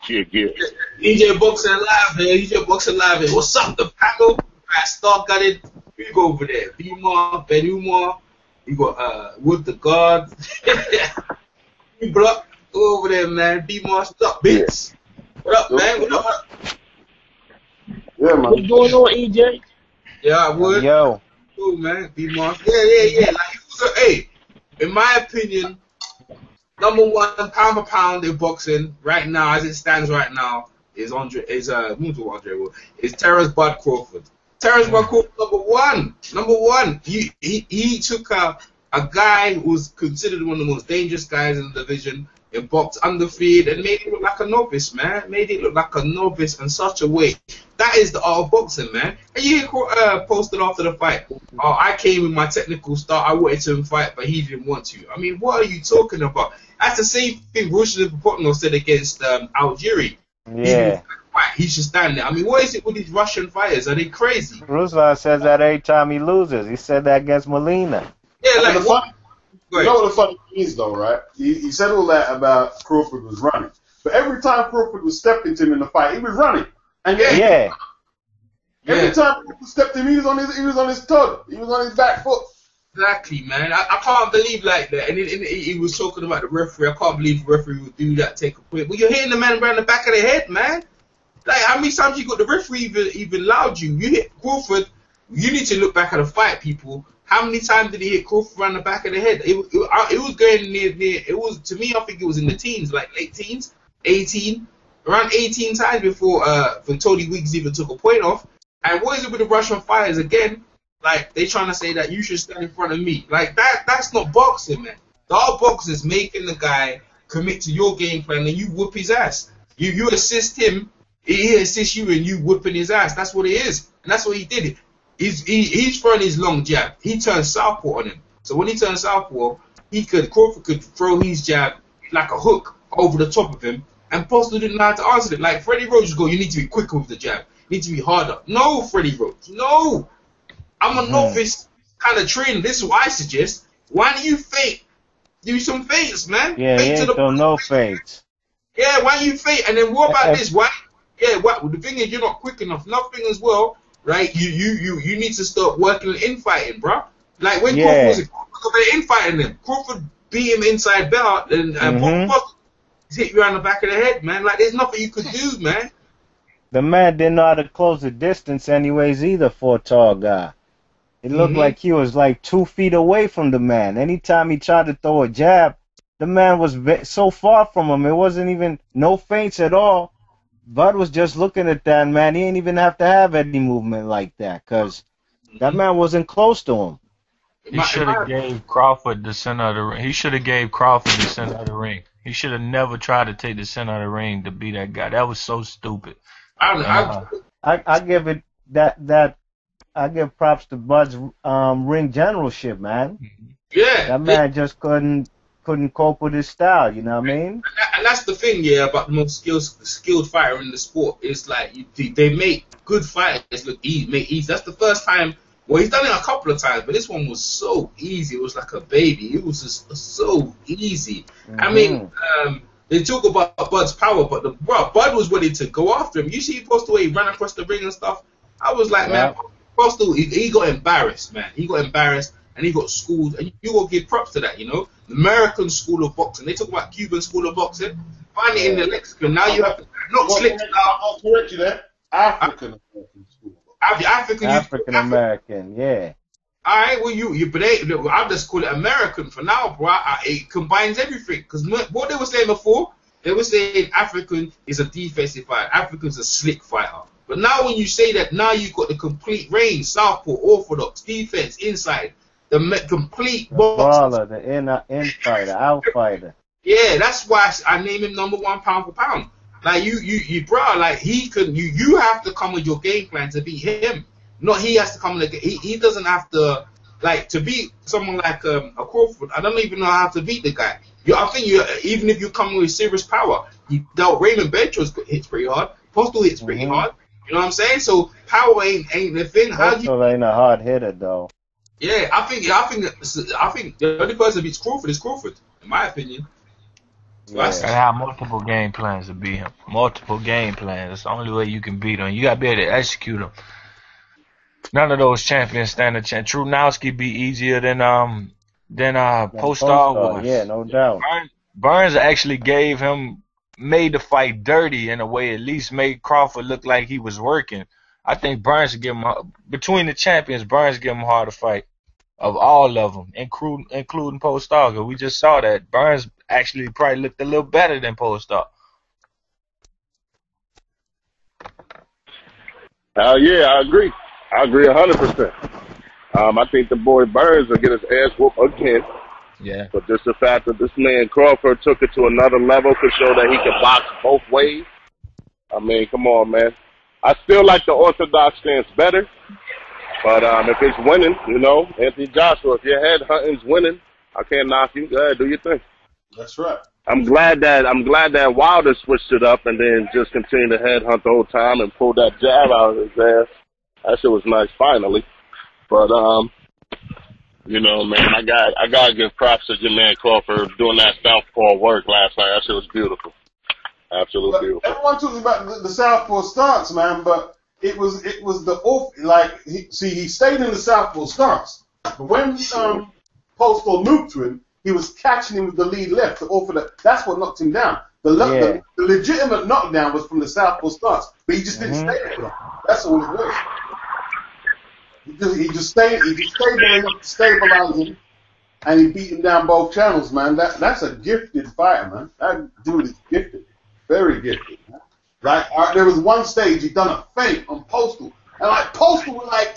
Yeah. EJ Boxing Live here. EJ Boxing Live here. What's up, the panel? Right, Star got it. You go over there. Bima, Ben Umar. You got Wood the God. You block. Go over there, man. Bima, what's up, Bits? What up, man? What up? Yeah, man. What's going on, EJ? Yeah, I would. Yo. Cool, man. Bima. Yeah. Like, so, hey, in my opinion, number one pound for pound in boxing right now, as it stands right now, is Terrence Bud Crawford. Terrence Bud Crawford, number one. He took a guy who was considered one of the most dangerous guys in the division in box undefeated and made it look like a novice, man. Made it look like a novice in such a way. That is the art of boxing, man. And you posted after the fight, oh, I came with my technical start. I wanted to fight, but he didn't want to. I mean, what are you talking about? That's the same thing Ruslan Popotno said against Algieri. Yeah. He should stand there. I mean, what is it with these Russian fighters? Are they crazy? Ruslan says that every time he loses. He said that against Molina. Yeah, like what? You know what the funny thing is, though, right? He said all that about Crawford was running. But every time Crawford was stepping to him in the fight, he was running. And yeah. Every time Crawford stepped him, he was on his toe. He was on his back foot. Exactly, man. I can't believe like that. And he was talking about the referee. I can't believe the referee would do that, take a point. But you're hitting the man around the back of the head, man. Like, how many times you got the referee even allowed you? You hit Crawford. You need to look back at the fight, people. How many times did he hit Crawford around the back of the head? It was going near. It was, to me, I think it was in the teens, like late teens, 18, around 18 times before Tony Weeks even took a point off. And what is it with the Russian fighters again? Like, they trying to say that you should stand in front of me. Like, that's not boxing, man. The art of boxing is making the guy commit to your game plan and you whoop his ass. You assist him, he assists you and you whooping his ass. That's what it is. And that's what he did. He's throwing his long jab. He turned southpaw on him. So when he turned southpaw, Crawford could throw his jab like a hook over the top of him, and Postol didn't know how to answer it. Like Freddie Roach go, you need to be quicker with the jab. You need to be harder. No, Freddie Roach. No. I'm a novice kind of trainer. This is what I suggest. Why don't you fake? Do some fakes, man. Yeah, fake he ain't no fakes. Yeah, why don't you fake? And then what about this? Why? Yeah, the thing is, you're not quick enough. Nothing as well. Right, you need to start working on infighting, bro. Like when Crawford was infighting him, Crawford beat him inside belt and hit you around the back of the head, man. Like there's nothing you could do, man. The man didn't know how to close the distance, anyways, either for a tall guy. It looked like he was like 2 feet away from the man. Anytime he tried to throw a jab, the man was so far from him. It wasn't even no feints at all. Bud was just looking at that, man. He didn't even have to have any movement like that because that man wasn't close to him. He should have gave Crawford the center of the ring. He should have gave Crawford the center of the ring. He should have never tried to take the center of the ring to be that guy. That was so stupid. I give it that. I give props to Bud's ring generalship, man. Yeah, that man just couldn't cope with his style. You know what I mean? And that's the thing, yeah, about the most skilled fighter in the sport. It's like they make good fighters look easy. That's the first time. Well, he's done it a couple of times, but this one was so easy. It was like a baby. It was just so easy. I mean, they talk about Bud's power, but Bud was ready to go after him. You see Postol, he ran across the ring and stuff. I was like, man, Postol, he got embarrassed, man. He got embarrassed and he got schooled. And you got to give props to that, you know. The American school of boxing. They talk about Cuban school of boxing. Find it in the lexicon. Now you have to I'll correct you there. African American school. African American, yeah. All right, well, but I'll just call it American for now, bro. It combines everything. Because what they were saying before, they were saying African is a defensive fighter. African's a slick fighter. But now when you say that, now you've got the complete range, southpaw, orthodox, defense, inside, the complete box. Brawler, the in-fighter, out-fighter. Yeah, that's why I name him number one pound for pound. Like you, bro, like he could, you have to come with your game plan to beat him. Not he has to come with he doesn't have to, like, to beat someone like a Crawford. I don't even know how to beat the guy. I think even if you come with serious power, he dealt Raymond Benchos hits pretty hard. Postol hits pretty hard. You know what I'm saying? So power ain't the thing. Postol ain't a hard hitter though. Yeah, I think the only person that beats Crawford is Crawford, in my opinion. That's- And have multiple game plans to beat him. Multiple game plans. That's the only way you can beat him. You gotta be able to execute them. None of those champions stand a chance. Trunowski be easier than Postal was. Yeah, no doubt. Burns actually made the fight dirty in a way, at least made Crawford look like he was working. I think Burns give him, between the champions, Burns give him a harder fight of all of them, including Postal. We just saw that Burns actually probably looked a little better than Postal. Yeah, I agree. I agree 100%. I think the boy Burns will get his ass whooped again. Yeah. But just the fact that this man Crawford took it to another level could show that he can box both ways. I mean, come on, man. I still like the orthodox stance better. But if it's winning, you know, Anthony Joshua, if your head hunting's winning, I can't knock you. Go ahead, do your thing. That's right. I'm glad that Wilder switched it up and then just continued to head hunt the whole time and pulled that jab out of his ass. That shit was nice finally. But you know, man, I gotta give props to your man Crawford doing that southpaw work last night. That shit was beautiful. Absolutely beautiful. Everyone talks about the southpaw stance, man, but it was the off, like he stayed in the southpaw stance. But when Postal moved to him, he was catching him with the lead left to offer that. That's what knocked him down. The legitimate knockdown was from the southpaw stance, but he just didn't stay there. That's all it was. He just stayed there enough to stabilize him, and he beat him down both channels, man. That's a gifted fighter, man. That dude is gifted, very gifted. Man. Like there was one stage he done a feint on Postal, and like Postal was like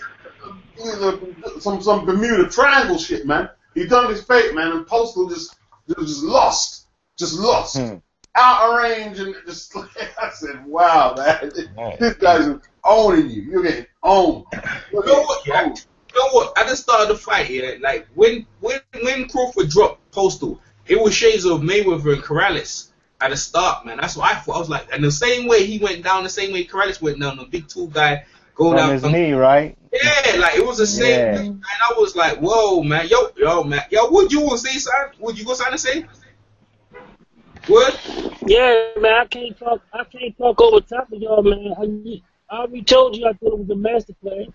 some Bermuda Triangle shit, man. He done his feint, man, and Postal just lost, out of range, and just I said, wow, man, this guy's owning you. You're getting owned. You know what? At the start of the fight, yeah, like when Crawford dropped Postal, it was shades of Mayweather and Corrales at the start, man. That's what I thought. I was like, and the same way he went down, the same way Corrales went down, the big tall guy going down his knee, right? Yeah, like it was the same thing, and I was like, whoa, man, yo, would you want to say something? Would you go something to say? What? Yeah, man, I can't talk over top of y'all, man. I already told you I thought it was a master plan.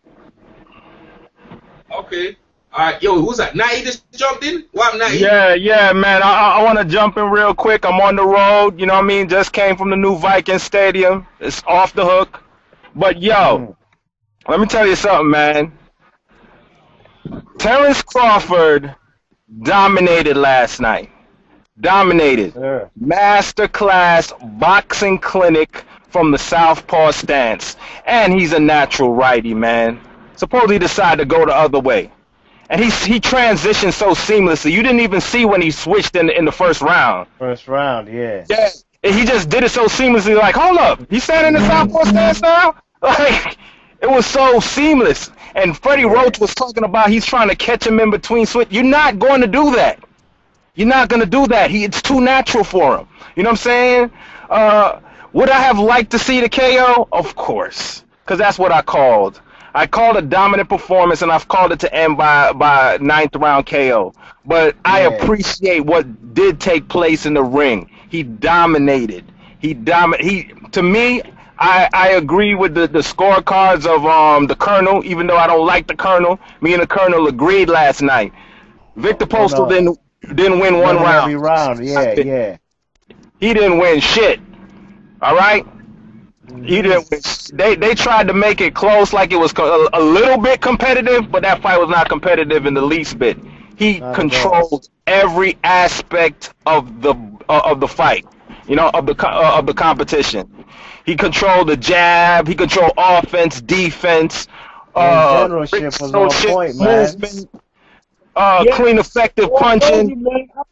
Okay. All right, yo, who's that? Now he just jumped in? What, now? Yeah, man. I want to jump in real quick. I'm on the road. You know what I mean? Just came from the new Viking Stadium. It's off the hook. But, yo, let me tell you something, man. Terence Crawford dominated last night. Dominated. Masterclass boxing clinic from the southpaw stance. And he's a natural righty, man. Suppose he decided to go the other way. And he transitioned so seamlessly. You didn't even see when he switched in the first round. First round, yeah. Yeah. And he just did it so seamlessly, like, hold up, he's standing in the southpaw stance now? Like, it was so seamless. And Freddie Roach was talking about he's trying to catch him in between switch. You're not going to do that. You're not going to do that. It's too natural for him. You know what I'm saying? Would I have liked to see the KO? Of course. Because that's what I called. I called a dominant performance, and I've called it to end by 9th round KO. But I appreciate what did take place in the ring. He dominated. To me, I agree with the scorecards of the Colonel, even though I don't like the Colonel. Me and the Colonel agreed last night. Victor Postal didn't win one round. Every round, yeah. He didn't win shit. All right? He didn't win. They tried to make it close, like it was a little bit competitive, but that fight was not competitive in the least bit. He controlled every aspect of the fight, you know, of the competition. He controlled the jab. He controlled offense, defense. Generalship was on point, man. Clean, effective punching.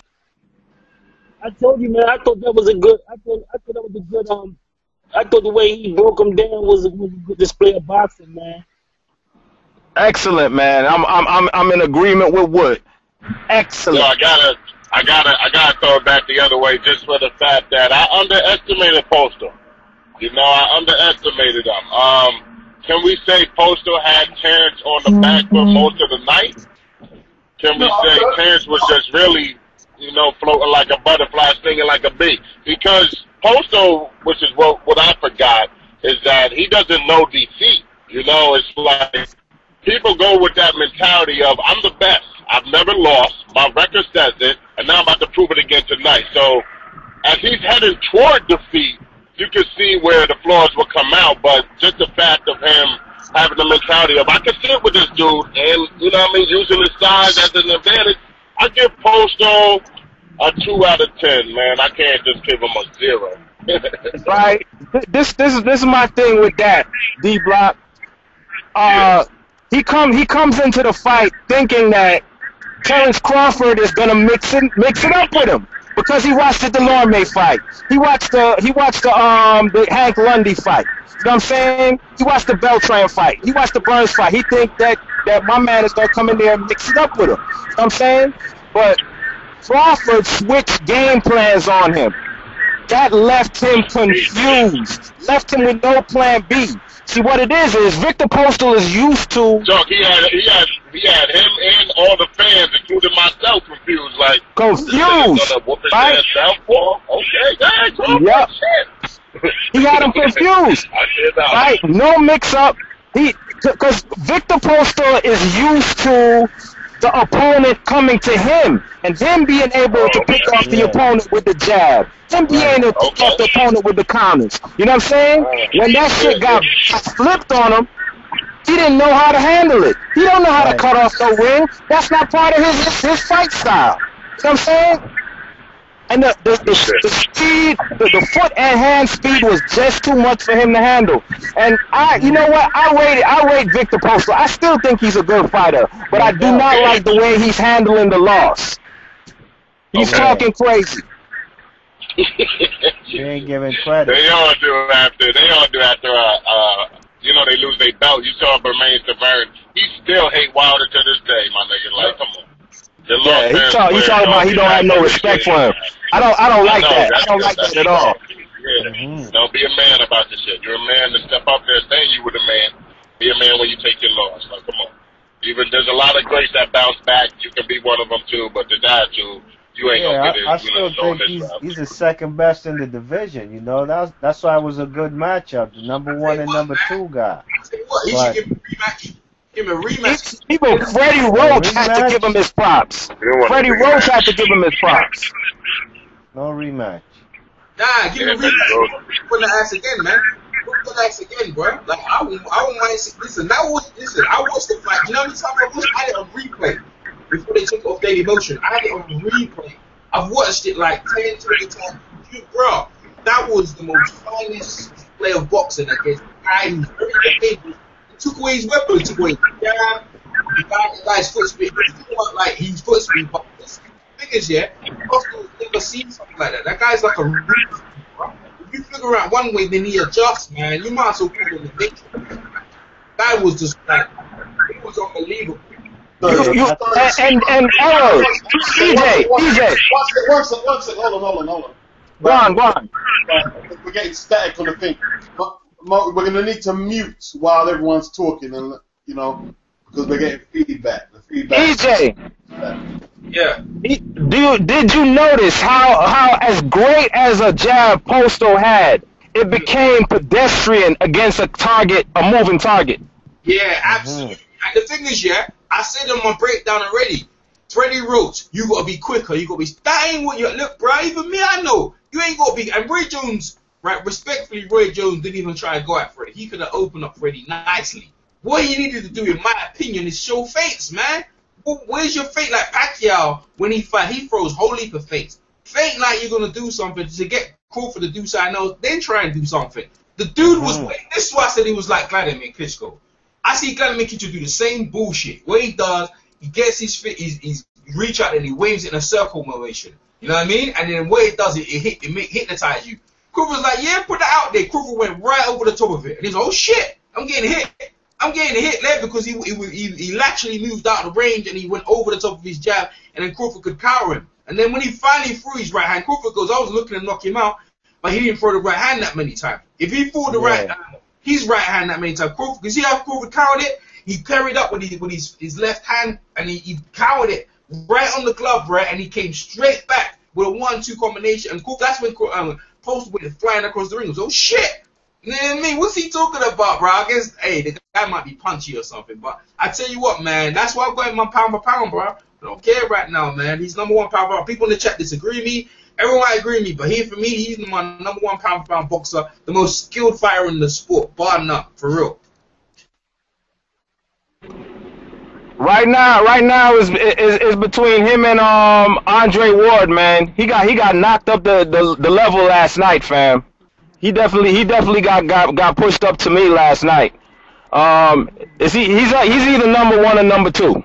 I told you, man. I thought that was a good. I thought that was a good. I thought the way he broke him down was a good display of boxing, man. Excellent, man. I'm in agreement with Wood. Excellent. So I gotta throw it back the other way just for the fact that I underestimated Postal. You know, I underestimated him. Can we say Postal had Terence on the back for most of the night? Can we say Terence was just really floating like a butterfly, stinging like a bee. Because Postal, which is what I forgot, is that he doesn't know defeat. It's like people go with that mentality of, I'm the best. I've never lost. My record says it, and now I'm about to prove it again tonight. So as he's heading toward defeat, you can see where the flaws will come out. But just the fact of him having the mentality of, I can sit with this dude, and, using his size as an advantage, I give Postal a 2 out of 10, man. I can't just give him a 0. Right. This is my thing with that, D-Block. He comes into the fight thinking that Terrence Crawford is gonna mix it up with him because he watched the Delorme fight. He watched the Hank Lundy fight. You know what I'm saying? He watched the Beltran fight. He watched the Burns fight. He think that my man is gonna come in there and mix it up with him. You know what I'm saying? But Crawford switched game plans on him. That left him confused. Left him with no plan B. See, what it is Victor Postal is used to. Chuck, he had him and all the fans, including myself, confused. Like, confused, right? Okay, yep. He had him confused, right? No mix-up. Because Victor Postal is used to the opponent coming to him and him being able to pick off the opponent with the jab. Him being able to pick off the opponent with the counters. You know what I'm saying? When that shit got flipped on him, he didn't know how to handle it. He don't know how to cut off no ring. That's not part of his fight style. You know what I'm saying? And the speed, the foot and hand speed was just too much for him to handle. And you know what? I rate Victor Postal. I still think he's a good fighter, but I do not like the way he's handling the loss. He's talking crazy. She ain't giving credit. They all do after they lose their belt. You saw Bermain Tavern. He still hate Wilder to this day, my nigga. Like, come on. Yeah, he talking about he don't have no respect for him. I don't like that. I don't like that at all. Yeah. Don't be a man about this shit. You're a man to step up there and say you were the man. Be a man when you take your loss. Like, come on. Even there's a lot of greats that bounce back. You can be one of them too, but to die too, you ain't gonna get it. I still think he's the second best in the division. That's why it was a good matchup. The number 1 and number 2 guy. He should give him a rematch. Give him a rematch. Even Freddie Roach had to give him his props. Freddie Roach had to give him his props. No rematch. Nah, give him a rematch. Put the ass again, man. Put the ass again, bro. Like, I wouldn't mind. Listen, I watched the fight. You know how many times I had it on replay before they took off Daily Motion. I had it on replay. I've watched it like 10, 20 times. Bro, that was the most finest display of boxing against the guy who's very defensive. Took away his weapon, took away his jab, the guy's foot speed. Like, he's foot speed, but this figures, Postal never seen something like that. That guy's like a roof, bro. If you figure out one way, then he adjusts, man. You might as well call him the victim. Guy was just like, it was unbelievable. And EJ. One second, hold on. Go on. We're getting static on the thing. We're gonna need to mute while everyone's talking, and because we're getting feedback. The feedback. EJ. Yeah. Did you notice how as great as a jab Postal had, it became pedestrian against a moving target? Yeah, absolutely. And the thing is, I said in my breakdown already, Freddie Roach, you gotta be quicker. You gotta be. That ain't what you look, bro. Even me, I know you ain't gotta be. And Roy Jones. Right, respectfully, Roy Jones didn't even try to go at Freddie. He could have opened up Freddie nicely. What he needed to do, in my opinion, is show feints, man. Where's your feint? Like Pacquiao, when he fight, he throws whole heap of feints. Feint like you're going to do something to get Crawford to do something else, then try and do something. The dude was, this is why I said he was like Vladimir Klitschko. I see Vladimir Klitschko do the same bullshit. What he does, he gets his feet, he's reach out and he waves it in a circle motion. You know what I mean? And then what it does, it hypnotize you. Crawford's like, yeah, put that out there. Crawford went right over the top of it. And he's like, oh shit, I'm getting hit there because he laterally moved out of range and he went over the top of his jab and then Crawford could counter him. And then when he finally threw his right hand, Crawford goes, I was looking to knock him out, but he didn't throw the right hand that many times. If he threw his right hand that many times, Crawford, you see how Crawford countered it? He carried up with his left hand and he countered it right on the glove, right, and he came straight back with a 1-2 combination, and that's when Postal went flying across the ring. So shit. You know what I mean? What's he talking about, bro? I guess, hey, the guy might be punchy or something, but I tell you what, man, that's why I'm going my pound for pound, bro. I don't care right now, man. He's number 1 pound for pound. People in the chat disagree with me. Everyone might agree with me, but for me, he's my number 1 pound for pound boxer, the most skilled fighter in the sport, bar none, for real. Right now is between him and Andre Ward, man. He got knocked up the level last night, fam. He definitely got pushed up to me last night. He's either number 1 or number 2.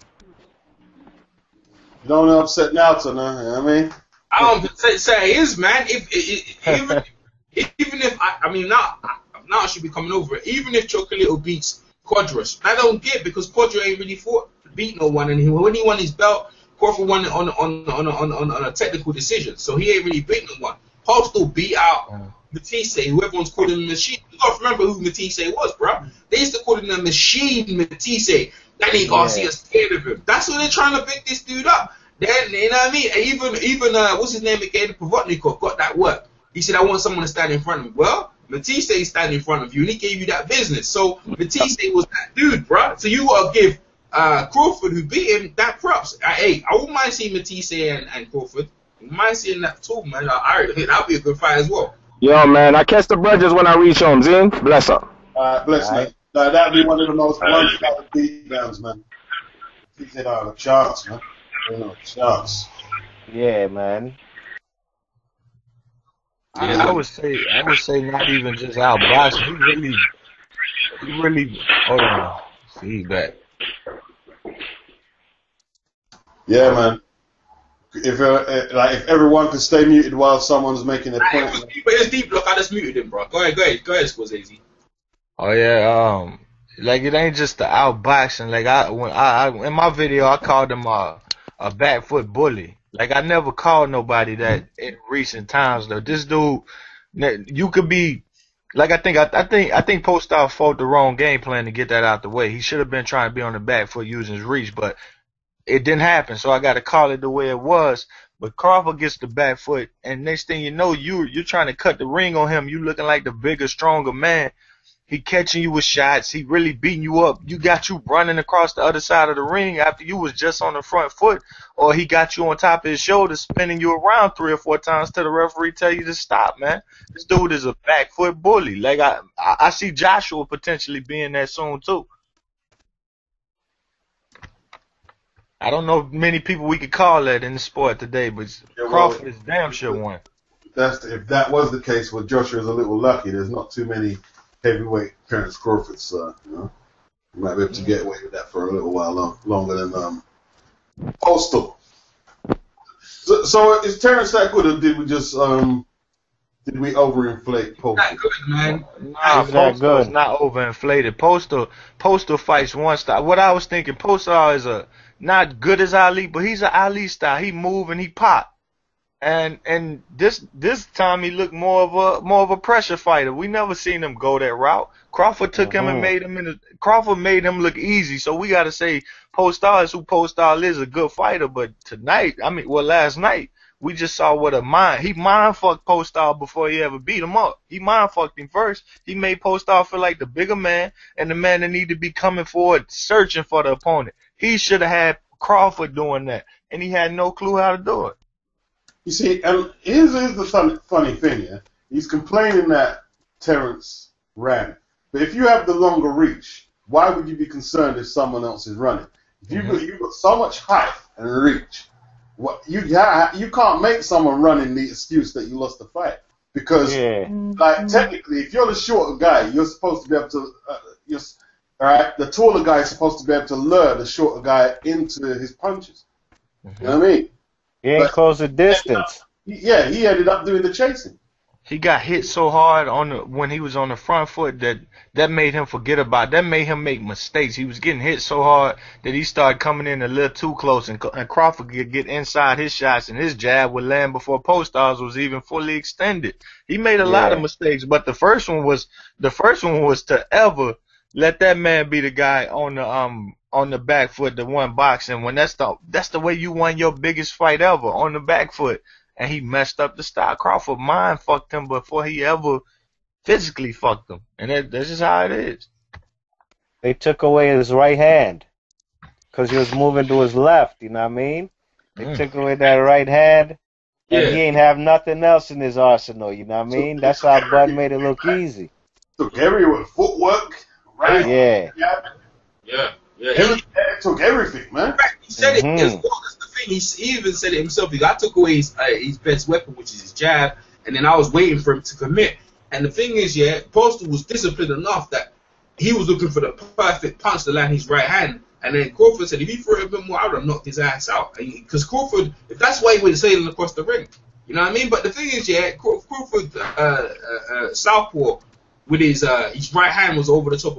You don't upset Nelson, huh? You know what I mean? I don't say it is, man. Even if I mean now I should be coming over it. Even if Chocolito beats Quadras, I don't get, because Quadras ain't really beat no one, and when he won his belt, Crawford won it on a technical decision, so he ain't really beat no one. Postal beat out Matisse, who everyone's calling him Machine. You gotta remember who Matisse was, bro. They used to call him the Machine Matisse. Danny Garcia scared of him. That's what they're trying to pick this dude up. Then, you know what I mean? Even what's his name again? Provotnikov got that work. He said, I want someone to stand in front of me. Well, Matisse is standing in front of you, and he gave you that business. So Matisse was that dude, bro. So you gotta give Crawford, who beat him, that props. Hey, I wouldn't mind seeing Matisse and Crawford. I wouldn't mind seeing that too, man. That'd be a good fight as well. Yo, man, I catch the bridges when I reach home. Zin, bless up. Bless me. That'd be one of the most one-sided beatdowns, man. He said, a chance, man. Chance. Yeah, man. Yeah, I would say not even just outboxing. He really. Hold on. See, back. Yeah, man. If everyone could stay muted while someone's making a point. It's deep. Look, I just muted him, bro. Go ahead, Scorsese. Oh yeah, like it ain't just the outboxing. Like I in my video I called him a back foot bully. Like I never called nobody that in recent times though. This dude, you could be like I think Postal fought the wrong game plan to get that out the way. He should have been trying to be on the back foot using his reach, but it didn't happen. So I got to call it the way it was. But Crawford gets the back foot, and next thing you know, you're trying to cut the ring on him. You looking like the bigger, stronger man. He catching you with shots. He really beating you up. You got you running across the other side of the ring after you was just on the front foot, or he got you on top of his shoulder, spinning you around 3 or 4 times till the referee tell you to stop, man. This dude is a back foot bully. Like I see Joshua potentially being there soon too. I don't know many people we could call that in the sport today, but Crawford is damn sure one. If that was the case, well, Joshua's a little lucky. There's not too many heavyweight Terence Crawfords, you know. You might be able to get away with that for a little while longer than Postal. So is Terence that good, or did we just did we overinflate Postal? Not good, man. Nah, Postal's not overinflated. Postal fights one style. What I was thinking, Postal is not good as Ali, but he's an Ali style. He move and he pop. And this time he looked more of a pressure fighter. We never seen him go that route. Crawford took him and Crawford made him look easy. So we gotta say Postal is who Postal is, a good fighter. But last night we just saw he mind fucked Postal before he ever beat him up. He mind fucked him first. He made Postal feel like the bigger man and the man that need to be coming forward searching for the opponent. He should have had Crawford doing that, and he had no clue how to do it. You see, and here's the funny thing, yeah? He's complaining that Terence ran. But if you have the longer reach, why would you be concerned if someone else is running? If you've got so much height and reach, you can't make someone running the excuse that you lost the fight. Because, technically, if you're the shorter guy, you're supposed to be able to, the taller guy is supposed to be able to lure the shorter guy into his punches. You know what I mean? He ain't close the distance. He ended up doing the chasing. He got hit so hard when he was on the front foot that made him forget about. That made him make mistakes. He was getting hit so hard that he started coming in a little too close, and Crawford could get inside his shots, and his jab would land before Postal's was even fully extended. He made a lot of mistakes, but the first one was to ever let that man be the guy on on the back foot to win boxing when that's the way you won your biggest fight ever, on the back foot. And he messed up the style. Crawford mind fucked him before he ever physically fucked him. And that's just how it is. They took away his right hand because he was moving to his left, you know what I mean? They took away that right hand, and he ain't have nothing else in his arsenal, you know what I mean? That's how Bud made it look easy. Took everyone, footwork, right? Yeah. It took everything, man. He said it as well. That's the thing. He even said it himself. I took away his best weapon, which is his jab, and then I was waiting for him to commit. And the thing is, Postal was disciplined enough that he was looking for the perfect punch to land his right hand. And then Crawford said, if he threw it a bit more, I would have knocked his ass out. Because Crawford, if that's why he went sailing across the ring. You know what I mean? But the thing is, Crawford, southpaw, with his right hand was over the top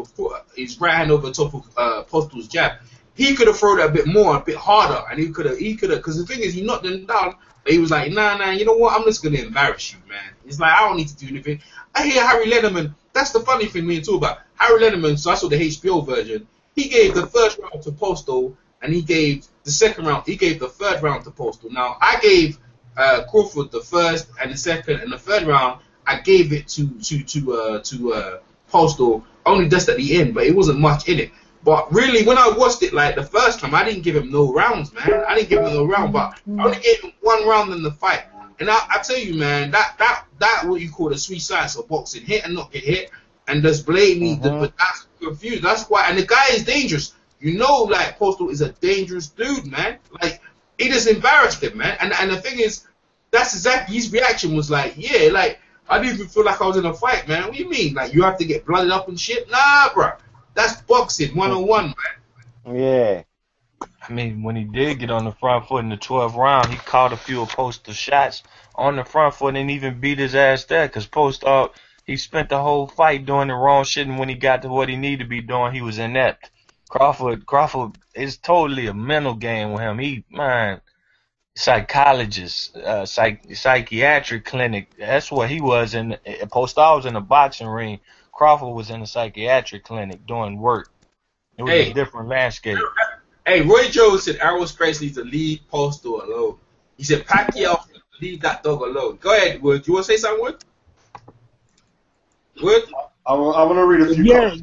of Postal's jab. He could have thrown it a bit more, a bit harder, and he could have, because the thing is, he knocked him down, but he was like, nah, you know what, I'm just going to embarrass you, man. It's like, I don't need to do anything. I hear Harry Lenneman, that's the funny thing we talk about. Harry Lenneman, so I saw the HBO version, he gave the first round to Postal, and he gave the third round to Postal. Now, I gave Crawford the first and the second, and the third round, I gave it to Postal, only just at the end, but it wasn't much in it. But really, when I watched it like the first time, I didn't give him no rounds, man. I didn't give him no round, but I only gave him one round in the fight. And I tell you, man, that what you call the sweet science of boxing, hit and not get hit, and just blatantly, but that's confused. That's why, and the guy is dangerous. You know, like Postal is a dangerous dude, man. Like he just embarrassed him, man. And the thing is, that's exactly his reaction was like, yeah, like I didn't even feel like I was in a fight, man. What do you mean? Like you have to get blooded up and shit? Nah, bro. That's boxing 101, man. Yeah. I mean, when he did get on the front foot in the 12th round, he caught a few of Postal's shots on the front foot and even beat his ass there. Because Postal, he spent the whole fight doing the wrong shit, and when he got to what he needed to be doing, he was inept. Crawford is totally a mental game with him. Psychologist, psychiatric clinic. That's what he was in. Postal was in a boxing ring. Crawford was in a psychiatric clinic doing work. It was a different landscape. Hey, Roy Jones said Errol Spence needs to leave Postal alone. He said Pacquiao leave that dog alone. Go ahead, Wood. You want to say something, Wood? Wood? I want to read a few comments.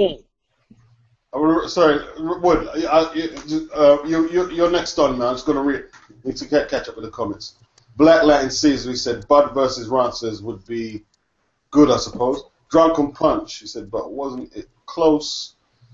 Yeah. Sorry, Wood. You're next on, man. I'm just going to read. Need to catch up with the comments. Black Latin Caesar, he said Bud versus Rances would be good, I suppose. Drunken Punch, he said, but wasn't it close?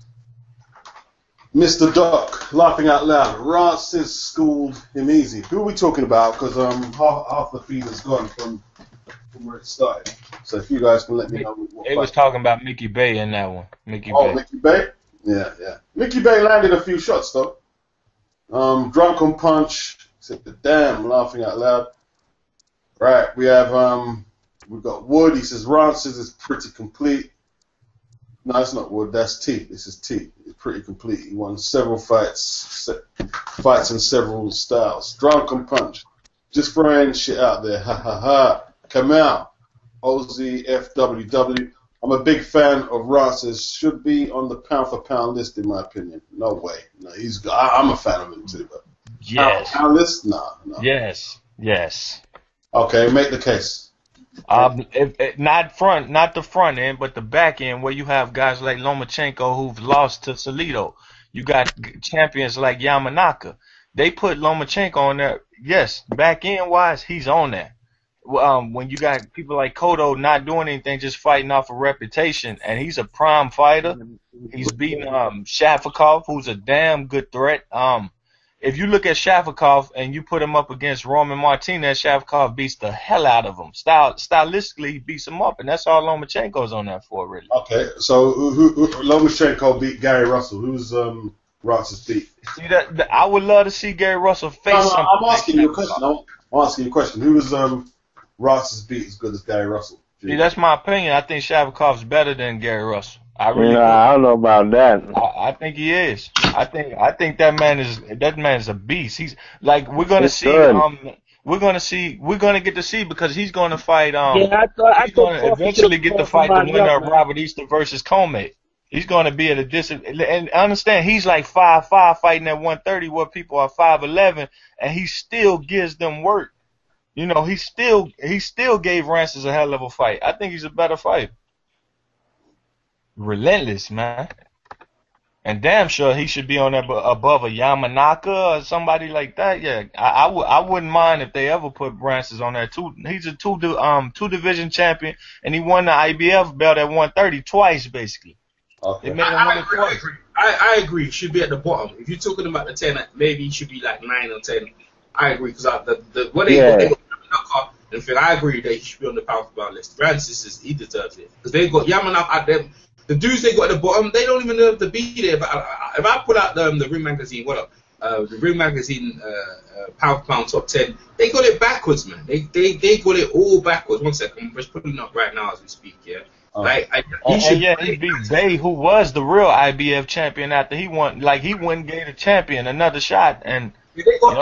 Mr. Doc, laughing out loud. Rances schooled him easy. Who are we talking about? Because half the feed is gone from where it started. So if you guys can let me know. They was talking about Mickey Bay in that one. Mickey Bay? Yeah. Mickey Bay landed a few shots, though. Drunken Punch, said the damn, laughing out loud. Right, we have, we've got Wood, he says Rances is pretty complete. No, it's not Wood, that's T. This is T. It's pretty complete. He won several fights in several styles. Drunken Punch, just throwing shit out there. Ha ha ha. Kamal, OZFWW. I'm a big fan of Rances. Should be on the pound for pound list, in my opinion. No way. No, I'm a fan of him too, but pound list? No. Yes. Okay, make the case. Not the front end, but the back end, where you have guys like Lomachenko who've lost to Salido. You got champions like Yamanaka. They put Lomachenko on there. Yes, back end wise, he's on there. When you got people like Cotto not doing anything, just fighting off a reputation, and he's a prime fighter. He's beating Shafikov, who's a damn good threat. If you look at Shafikov and you put him up against Roman Martinez, Shafikov beats the hell out of him. Stylistically, he beats him up, and that's all Lomachenko's on that for, really. Okay, so who Lomachenko beat Gary Russell? Who's Rances beat? See, I would love to see Gary Russell face something. I'm asking you a question. I'm asking you a question. Who was Rances beat as good as Gary Russell? See, that's my opinion. I think Shafikov's better than Gary Russell. I don't know about that. I think he is. I think that man is a beast. He's like we're gonna get to see because he's gonna fight. I thought eventually get to fight the winner of Robert Easter versus Comey. He's going to be at a disadvantage. And understand, he's like 5'5", fighting at 130, where people are 5'11", and he still gives them work. You know, he still gave Rances a hell of a fight. I think he's a better fighter. Relentless, man. And damn sure he should be on there above a Yamanaka or somebody like that. Yeah, I wouldn't mind if they ever put Rances on there too. He's a two division champion, and he won the IBF belt at 130 twice, basically. Okay. They made him win it twice. I agree. He should be at the bottom. If you're talking about the 10, maybe he should be like 9 or 10. I agree because what they got the thing. I agree that he should be on the pound for pound list. Rances he deserves it because they got Yamanaka at them. The dudes they got at the bottom, they don't even know to be there. But if I put out the Ring Magazine, the Ring Magazine pound for pound top 10, they got it backwards, man. They got it all backwards. One second, I'm just putting it up right now as we speak. Yeah, he beat Bay, who was the real IBF champion after he won. Like he went gave the champion another shot, and they got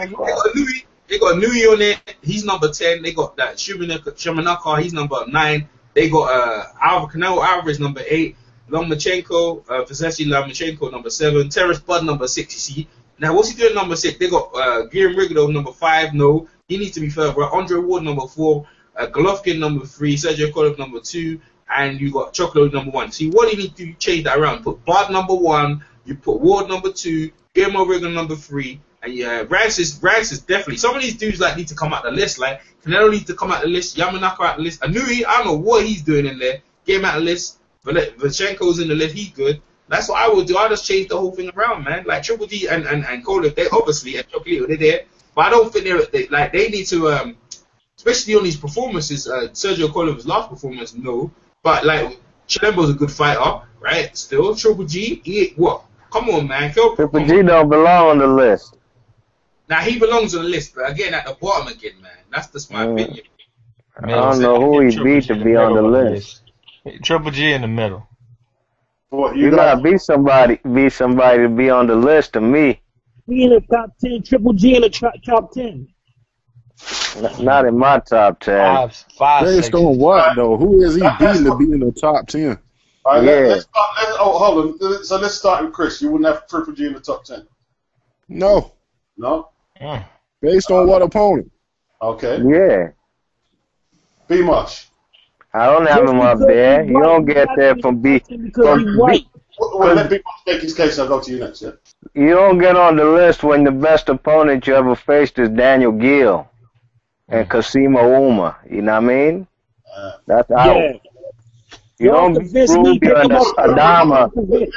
Nui on it. He's number 10. They got that Shimanaka. He's number 9. They got Canelo Alvarez number 8, Lomachenko, Vasily Lomachenko number 7, Terrence Bud number 6. You see, now what's he doing number 6? They got Guillaume Rigondeaux number 5. No, he needs to be further. Andre Ward number 4, Golovkin number 3, Sergio Kovalev number 2, and you got Chocolate number 1. See, what do you need to change that around? Put Bud number 1, you put Ward number 2, Guillermo Rigondeaux number 3. And yeah, Rances definitely. Some of these dudes like need to come out the list. Like Canelo needs to come out the list. Yamanaka out the list. Anui, I don't know what he's doing in there. Get him out the list. Vachenko's in the list. He's good. That's what I would do. I just change the whole thing around, man. Like Triple G and Kovalev, they obviously and Chocolate, they're there. But I don't think they need to especially on these performances. Sergio Kovalev's last performance, no. But like Chilembo's a good fighter, right? Still Triple G, what? Come on, man. Triple G don't belong on the list. Now, he belongs on the list, but again, at the bottom again, man. That's just my opinion. I don't know who he beat to be on the list. Triple G in the middle. You gotta beat somebody to be on the list to me. He in the top 10, Triple G in the top 10. Not in my top 10. Based on what, though? Who is he beating to be in the top 10? All right, let's hold on. So let's start with Chris. You wouldn't have Triple G in the top 10? No. No? Based on what opponent? Okay. Yeah. Be much. I don't have him up there. You don't get there from B. Well, let B Much make his case. I'll go to you next, yeah? You don't get on the list when the best opponent you ever faced is Daniel Gill and Kasima Uma. You know what I mean? That's out. Yeah. You don't beat Rubio and Adama.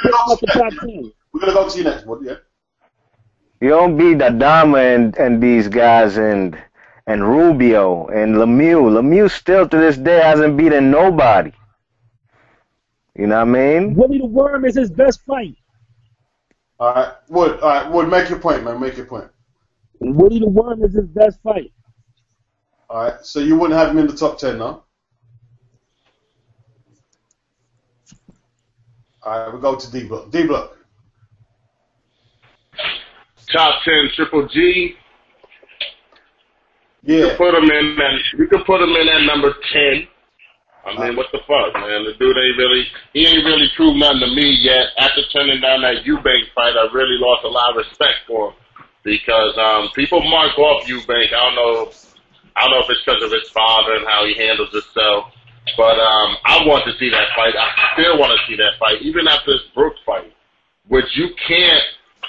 We're going to go to you next, yeah? You don't beat Adama and these guys and Rubio and Lemieux. Lemieux still to this day hasn't beaten nobody. You know what I mean? Willie the Worm is his best fight. All right, Wood, make your point, man. Make your point. Willie the Worm is his best fight. All right, so you wouldn't have him in the top 10, no? All right, we go to D-Block. D-Block. Top 10 Triple G. Yeah. You can put him in at number 10. I mean, what the fuck, man? The dude he ain't really proved nothing to me yet. After turning down that Eubank fight, I really lost a lot of respect for him because people mark off Eubank. I don't know if it's because of his father and how he handles himself, but I want to see that fight. I still want to see that fight, even after this Brooks fight, which you can't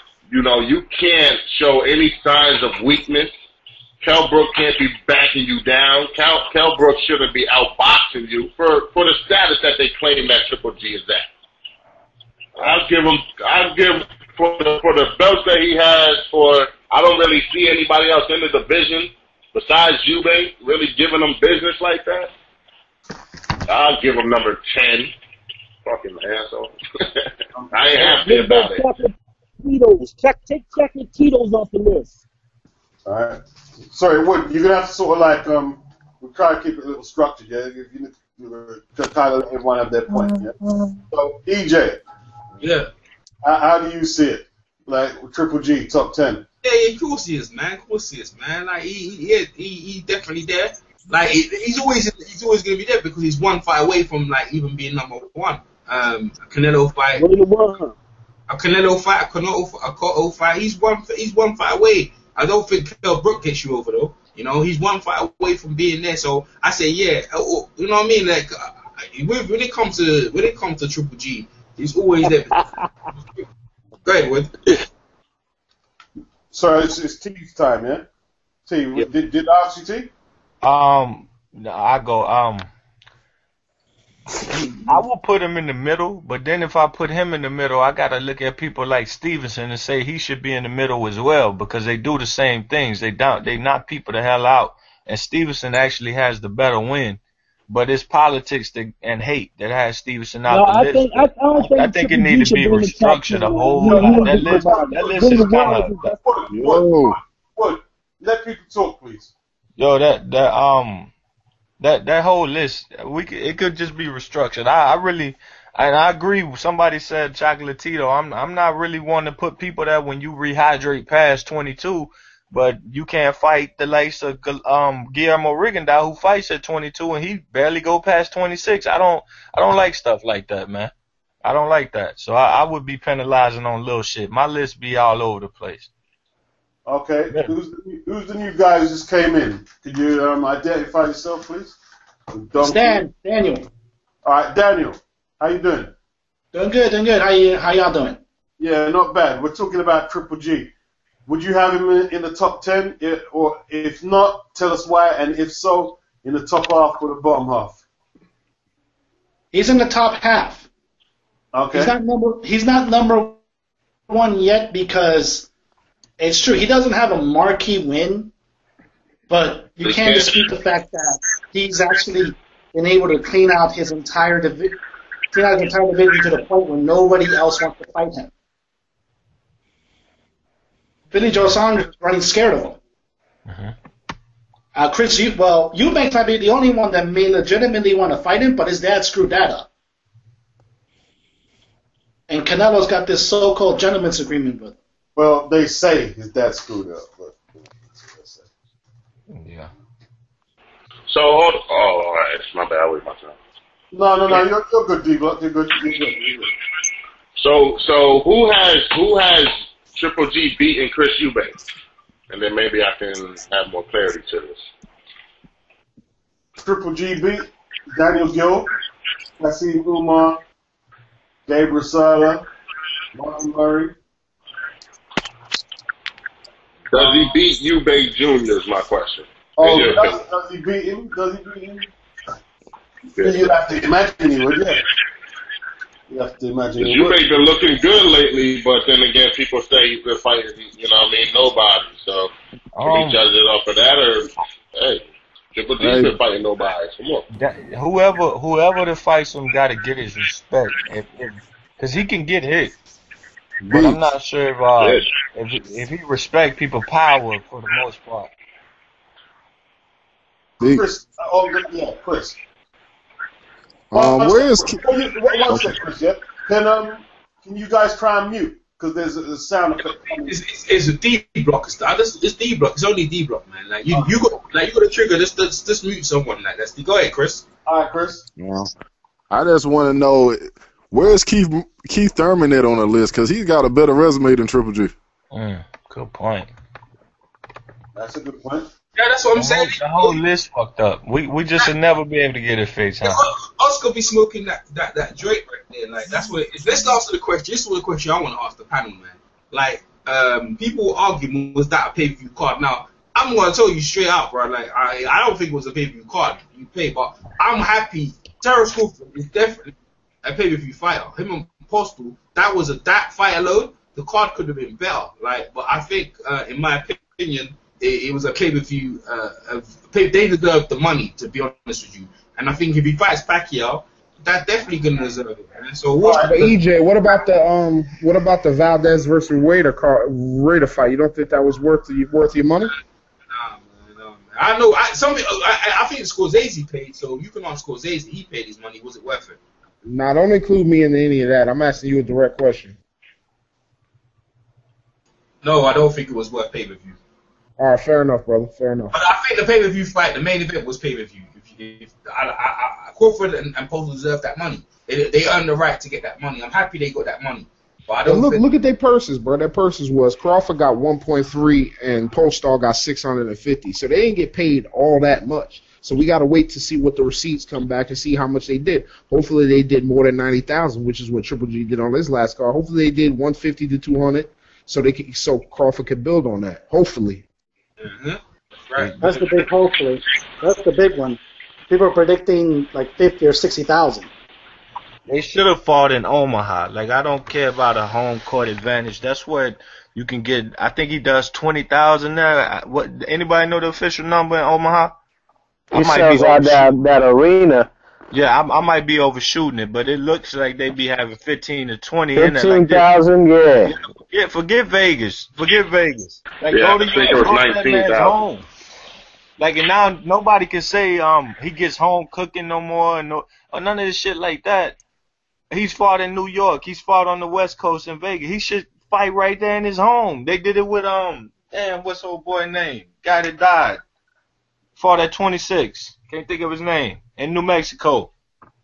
show any signs of weakness. Kell Brook can't be backing you down. Kell Brook shouldn't be outboxing you for the status that they claim that Triple G is at. I'll give for the belts that he has. I don't really see anybody else in the division besides Eubank really giving him business like that. I'll give him number 10. Fucking asshole. I ain't happy about it. Tito's. Take Tito's off the list. All right. Sorry, Wood, you're gonna have to sort of like we try to keep it a little structured, yeah. You kind of everyone have their point, yeah. So EJ, yeah. How do you see it? Like Triple G, top 10. Yeah, of course he is, man. Of course he is, man. Like he definitely there. Like he's always gonna be there because he's one fight away from like even being number 1. Canelo fight. What do you want? A Canelo fight, a Cotto fight. He's one fight away. I don't think Kell Brook gets you over though. You know, he's one fight away from being there. So I say, yeah, you know what I mean? Like when it comes to Triple G, he's always there. Go ahead, Wood. So it's T's time, yeah. T, did I ask you, T? No, I go. I will put him in the middle, but then if I put him in the middle, I gotta look at people like Stevenson and say he should be in the middle as well because they do the same things. They knock people the hell out, and Stevenson actually has the better win. But it's politics and hate that has Stevenson out the list. I think it needs to be restructured a whole lot. That list is kind of. What? Let people talk, please. Yo, that whole list, it could just be restructured. I agree. Somebody said Chocolatito. I'm not really wanting to put people that when you rehydrate past 22, but you can't fight the likes of Guillermo Rigondeaux who fights at 22 and he barely go past 26. I don't like stuff like that, man. I don't like that. So I would be penalizing on little shit. My list be all over the place. Okay, yeah. Who's the new guy who just came in? Could you identify yourself, please? Daniel. All right, Daniel. How you doing? Doing good. How y'all doing? Yeah, not bad. We're talking about Triple G. Would you have him in the top 10? Or if not, tell us why. And if so, in the top half or the bottom half? He's in the top half. Okay. He's not number one yet because it's true he doesn't have a marquee win, but you can't dispute the fact that he's actually been able to clean out his entire division to the point where nobody else wants to fight him. Billy Joe Saunders is running scared of him. Mm-hmm. Chris, Eubanks might be the only one that may legitimately want to fight him, but his dad screwed that up. And Canelo's got this so-called gentleman's agreement with him. Well, they say his dad screwed up, but that's what they say. Yeah. So, all right, my bad. Wait, my turn. No, you're good, D-Block. You're good. So who has Triple G beating Chris Eubanks? And then maybe I can have more clarity to this. Triple G beat Daniel Gill, Kassim Umar, Gabriel Sala, Martin Murray. Does he beat Eubanks Jr. is my question. Oh, does he beat him? You have to imagine he would, yeah. You have to imagine he would. Eubanks been looking good lately, but then again, people say he's been fighting, nobody. So, can he judge it off of that, or, hey, Triple G's been fighting nobody. Come on. Whoever that fights him got to get his respect, because he can get hit. But I'm not sure if he respect people power for the most part. Chris, Chris. Where is one second, Chris? Yeah. Can you guys try and mute? Because there's a sound effect. It's a D block. It's D block. It's only D block, man. Like you got to trigger. Just mute someone like that. Go ahead, Chris. All right, Chris. Yeah. I just want to know where's Keith Thurman at on the list? Because he's got a better resume than Triple G. Good point. That's a good point. Yeah, that's what I'm saying. The whole list fucked up. We just should never be able to get it fixed. Huh? Oscar be smoking that Drake right there. Like that's what. Let's answer the question. This is the question I want to ask the panel, man. Like, people argue, was that a pay-per-view card? Now, I'm gonna tell you straight out, bro. Like, I don't think it was a pay-per-view card you pay, but I'm happy. Terrence Crawford is definitely a pay-per-view fighter. Him and Postal, that fight alone, the card could have been better. Like, but I think, in my opinion, it was a pay-per-view. They deserved the money, to be honest with you. And I think if he fights Pacquiao, that's definitely gonna deserve it, man. So EJ, what about the Valdez versus Rader fight? You don't think that was worth your money? Nah, man. I know. I think Scorsese paid, so you can ask Scorsese. He paid his money. Was it worth it? Nah, don't include me in any of that. I'm asking you a direct question. No, I don't think it was worth pay-per-view. All right, fair enough, brother. Fair enough. But I think the pay-per-view fight, the main event was pay-per-view. Crawford and Postal deserve that money. They earned the right to get that money. I'm happy they got that money. But I don't look at their purses, bro. Their purses was Crawford got 1.3 and Postal got 650. So they didn't get paid all that much. So we got to wait to see what the receipts come back and see how much they did. Hopefully they did more than 90,000, which is what Triple G did on his last card. Hopefully they did 150 to 200, so Crawford could build on that. Hopefully. Right. That's the big hopefully. That's the big one. People are predicting like 50 or 60,000. They should have fought in Omaha. Like, I don't care about a home court advantage. That's what you can get. I think he does 20,000 there. What? Anybody know the official number in Omaha? He sells out that arena. Yeah, I might be overshooting it, but it looks like they be having 15 to 20 in there. 15,000, yeah. Yeah, forget Vegas. Forget Vegas. Like, Yeah, go to I think it was 19,000. home. Like, and now nobody can say he gets home cooking no more or none of this shit like that. He's fought in New York. He's fought on the West Coast in Vegas. He should fight right there in his home. They did it with what's old boy name? Guy that died. Fought at 26. Can't think of his name. In New Mexico.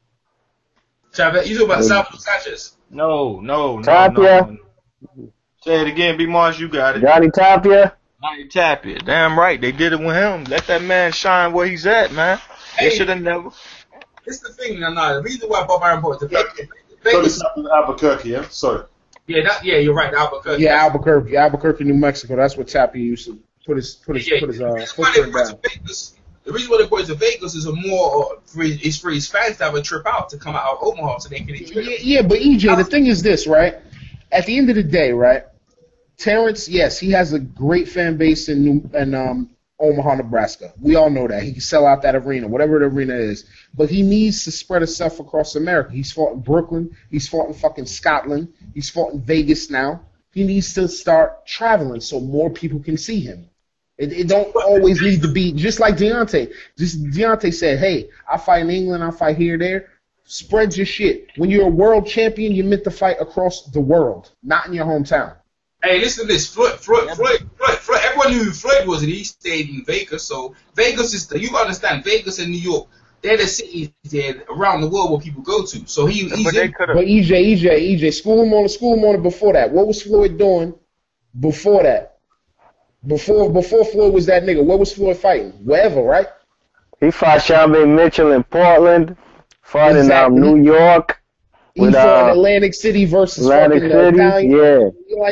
Chavez, you talking about Salvador Sanchez? No. Tapia. Say it again, B. Mars, you got it. Johnny Tapia. Johnny Tapia. Damn right. They did it with him. Let that man shine where he's at, man. They should have never. It's the thing, the reason why Bob Arum bought the Vegas. Albuquerque, yeah? Sorry. Yeah, you're right, Albuquerque. Yeah, Albuquerque, New Mexico. That's what Tapia used to put his footprint down. The reason why they brought it to Vegas is for his fans to have a trip out, to come out of Omaha so they can enjoy it. Yeah, but EJ, the thing is this, right? At the end of the day, right? Terrence, yes, he has a great fan base in Omaha, Nebraska. We all know that. He can sell out that arena, whatever the arena is. But he needs to spread himself across America. He's fought in Brooklyn. He's fought in fucking Scotland. He's fought in Vegas now. He needs to start traveling so more people can see him. It don't always need to be just like Deontay. Deontay said, hey, I fight in England, I fight here, there. Spread your shit. When you're a world champion, you're meant to fight across the world, not in your hometown. Hey, listen to this. Floyd, everyone knew who Floyd was, and he stayed in Vegas. So Vegas is you gotta understand, Vegas and New York, they're the cities there around the world where people go to. So he's in. But EJ, school him on it before that. What was Floyd doing before that? Before Floyd was that nigga, what was Floyd fighting? Wherever, right? He fought Shelby Mitchell in Portland. Fought in New York. He fought in Atlantic City versus Atlantic City, Italian.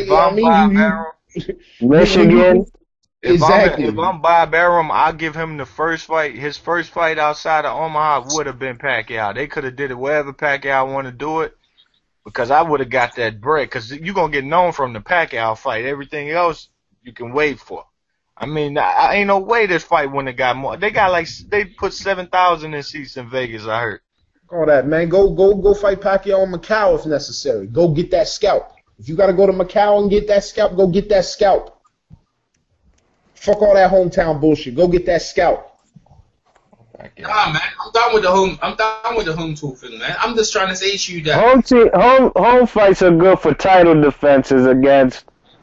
Michigan. Exactly. If I'm Bob Arum, I'll give him the first fight. His first fight outside of Omaha would have been Pacquiao. They could have did it wherever Pacquiao want to do it, because I would have got that bread. Because you're going to get known from the Pacquiao fight. Everything else you can wait for. I mean, I ain't no way this fight wouldn't have got more. They put 7,000 in seats in Vegas, I heard. All that, man. Go fight Pacquiao in Macau if necessary. Go get that scalp. If you got to go to Macau and get that scalp, go get that scalp. Fuck all that hometown bullshit. Go get that scalp. Nah, man. I'm done with the home tour thing, man. I'm just trying to say to you that home fights are good for title defenses against,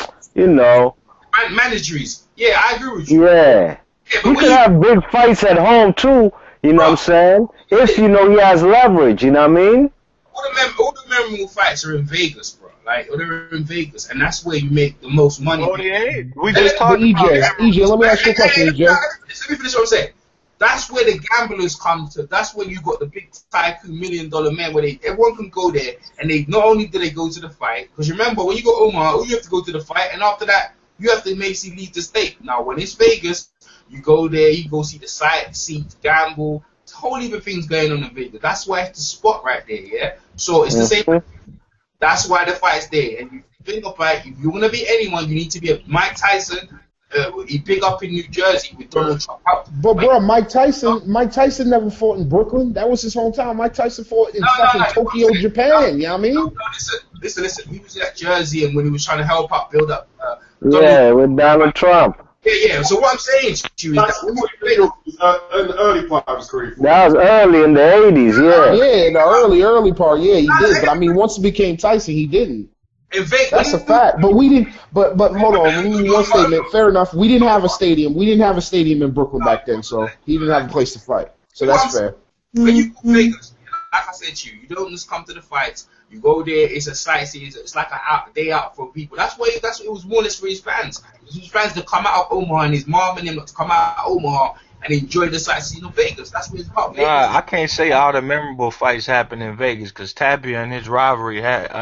managers. Yeah, I agree with you. Yeah. You could have big fights at home too. You know what I'm saying? If he has leverage, you know what I mean? All the memorable fights are in Vegas, bro. Like, they're in Vegas, and that's where you make the most money. We just talked about EJ, let me ask you a question, EJ. Let me finish what I'm saying. That's where the gamblers come to. That's when you got the big tycoon $1 million men, where everyone can go there, and they not only do they go to the fight, because remember, when you go to Omaha, you have to go to the fight, and after that, you have to basically leave the state. Now, when it's Vegas, you go there, you go see the sight, gamble, whole heap of things going on in Vegas. That's why it's the spot right there, yeah? So it's the same. That's why the fight's there. And you think about it, if you want to be anyone, you need to be a Mike Tyson. He picked up in New Jersey with Donald Trump. But bro, Mike Tyson never fought in Brooklyn. That was his hometown. Mike Tyson fought in Tokyo, Japan. You know what I mean? Listen. He was at Jersey, and when he was trying to help out, build up. with Donald Trump. Yeah. So what I'm saying to you is that in the early part of his career. That was early in the 80s, yeah. Yeah, in the early part, yeah, he did. But I mean, once he became Tyson, he didn't. That's a fact. But we didn't. But hold on. One statement. Fair enough. We didn't have a stadium. We didn't have a stadium in Brooklyn back then, so he didn't have a place to fight. So that's fair. When you go to Vegas, like I said to you, you don't just come to the fights. You go there, it's a sightseeing, it's like a day out for people. That's what it was more or less for his fans. His fans to come out of Omaha and his mom and him to come out of Omaha and enjoy the sightseeing of Vegas. That's what it's about. I can't say all the memorable fights happened in Vegas because Tapia and his rival,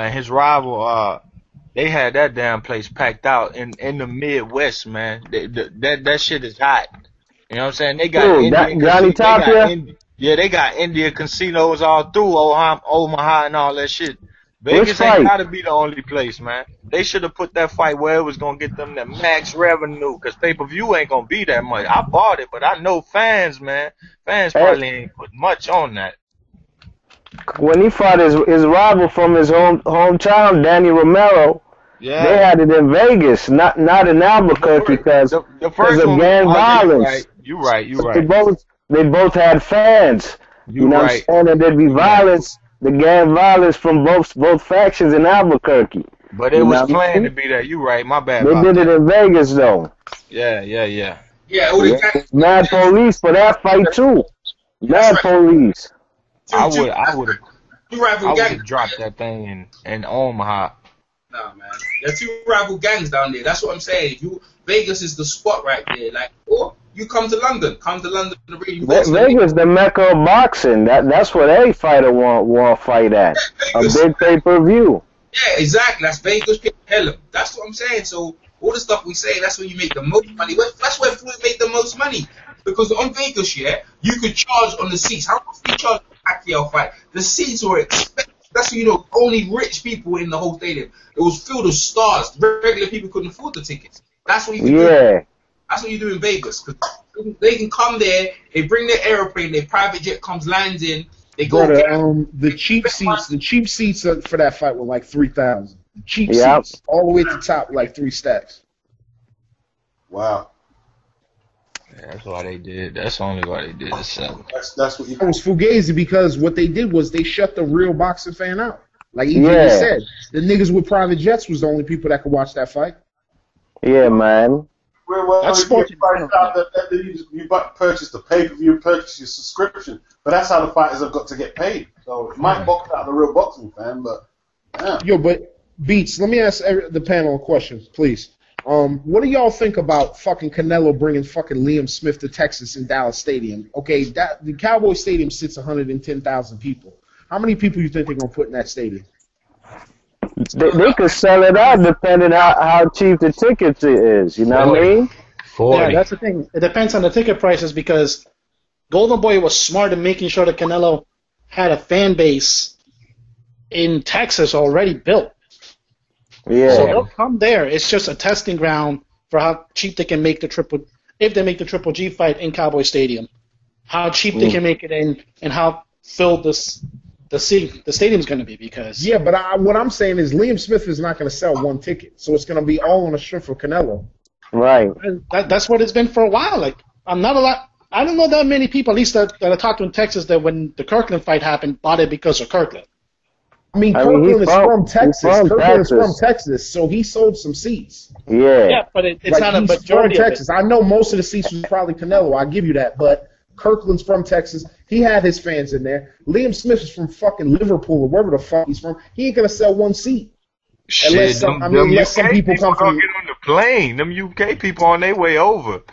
they had that damn place packed out in the Midwest, man. That shit is hot. You know what I'm saying? They got Johnny Tapia. They got Indian casinos all through Omaha and all that shit. Vegas ain't gotta be the only place, man. They should have put that fight where it was gonna get them the max revenue, cause pay-per-view ain't gonna be that much. I bought it, but I know fans, man. Fans probably ain't put much on that. When he fought his rival from his hometown, Danny Romero, they had it in Vegas, not in Albuquerque, because of gang violence. You're right. They both had fans. You know what I'm saying? And there'd be violence, the gang violence from both factions in Albuquerque. But it was planned to be that. You're right. My bad. They did it in Vegas, though. Yeah. Mad police for that fight, too. Mad police. I would have dropped that thing in Omaha. Nah, man. There are two rival gangs down there. That's what I'm saying. Vegas is the spot right there. Like, or you come to London. Vegas, the mecca of boxing. That's what every fighter want to fight at. A big pay-per-view. Yeah, exactly. That's Vegas. Hell, that's what I'm saying. So all the stuff we say, that's where you make the most money. That's where Floyd made the most money. Because on Vegas, you could charge on the seats. How much do you charge for a Pacquiao fight? The seats were expensive. That's only rich people in the whole stadium. It was filled with stars. Regular people couldn't afford the tickets. That's what you do. That's what you do in Vegas. Cause they can come there. They bring their airplane. Their private jet comes, lands in. They go. The cheap seats for that fight were like 3,000. Cheap seats, all the way to the top, like 3 stacks. Wow. Yeah, that's why they did. That's only why they did the 7. That's what it was fugazi, because what they did was they shut the real boxing fan out. Like EJ said, the niggas with private jets was the only people that could watch that fight. Yeah, man. Well, that's sports. You purchase the pay-per-view, purchase your subscription, but that's how the fighters have got to get paid. So it might box out the real boxing fan, but Yo, but Beats, let me ask the panel a question, please. What do y'all think about fucking Canelo bringing fucking Liam Smith to Texas in Dallas Stadium? Okay, the Cowboy Stadium sits 110,000 people. How many people you think they're gonna put in that stadium? They could sell it out depending how cheap the ticket is. You know what I mean? 40. Yeah, that's the thing. It depends on the ticket prices, because Golden Boy was smart in making sure that Canelo had a fan base in Texas already built. Yeah. So they'll come there. It's just a testing ground for how cheap they can make the Triple G fight in Cowboy Stadium. How cheap they can make it in, and how filled the stadium's going to be, because... Yeah, but what I'm saying is Liam Smith is not going to sell one ticket, so it's going to be all on a strip for Canelo. Right. That's what it's been for a while. Like, I don't know that many people, at least that I talked to in Texas, that when the Kirkland fight happened, bought it because of Kirkland. I mean, Kirkland is from Texas. Kirkland is from Texas, so he sold some seats. Yeah. Yeah, but it's not a majority from Texas. I know most of the seats was probably Canelo. I'll give you that, but Kirkland's from Texas. He had his fans in there. Liam Smith is from fucking Liverpool or wherever the fuck he's from. He ain't gonna sell one seat. Shit, unless some people come from. Get on the plane. Them UK people on their way over.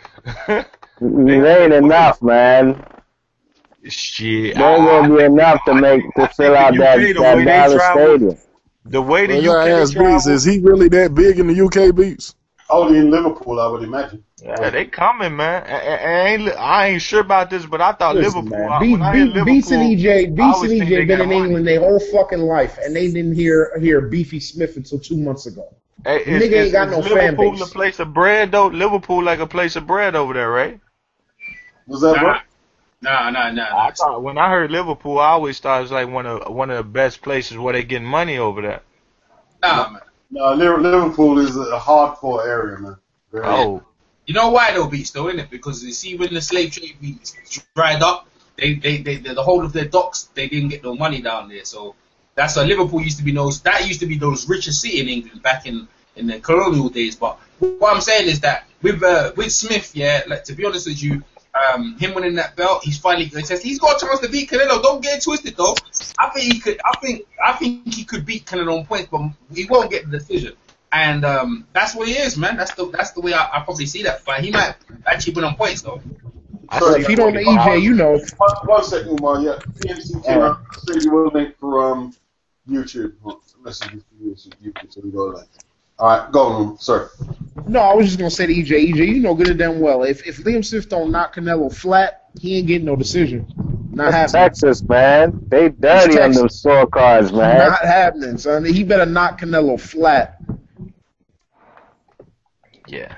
They ain't enough, man. Shit, they ain't gonna be enough to fill out that Dallas stadium. The way the UK travel, is he really that big in the UK, Beats? Only in Liverpool, I would imagine. Yeah, they coming, man. I ain't sure about this, but I thought Liverpool. Beats and EJ been in England their whole fucking life, and they didn't hear Beefy Smith until 2 months ago. Hey, nigga ain't got no fan base. Liverpool a place of bread, though. Liverpool like a place of bread over there, right? Was that right? Nah. I thought when I heard Liverpool, I always thought it was like one of the best places where they getting money over there. Nah, man. No, Liverpool is a hardcore area, man. You know why though, Beats, though, isn't it? Because you see, when the slave trade dried up, they the whole of their docks, they didn't get no money down there. So that's why Liverpool used to be those richest city in England back in the colonial days. But what I'm saying is that with Smith, yeah, like, to be honest with you, him winning that belt, he's finally going to test. He's got a chance to beat Canelo. Don't get it twisted, though. I think he could. I think he could beat Canelo on points, but he won't get the decision. And that's what he is, man. That's the way I probably see that fight. He might actually win on points, though. So if you don't know EJ, you know. One second, Umar. Yeah, PNC came out. Send you a link for YouTube. Message you for YouTube, so we go like. All right, go on. Sorry. No, I was just gonna say to EJ, you know good and damn well, if Liam Smith don't knock Canelo flat, he ain't getting no decision. Not happening. Texas, man. They dirty on them scorecards, man. Not happening, son. He better knock Canelo flat. Yeah.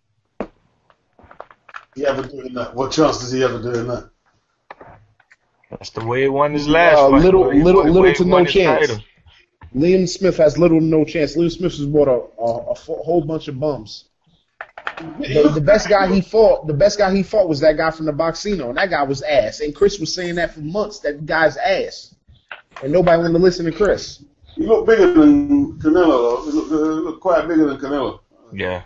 He ever doing that? What chance does he ever doing that? That's the way he won his last fight. Little to no chance. Title. Liam Smith has little to no chance. Liam Smith has brought a whole bunch of bums. The best guy he fought was that guy from the Boxino, and that guy was ass. And Chris was saying that for months, that guy's ass. And nobody wanted to listen to Chris. He looked bigger than Canelo, though. He looked quite bigger than Canelo. Yeah.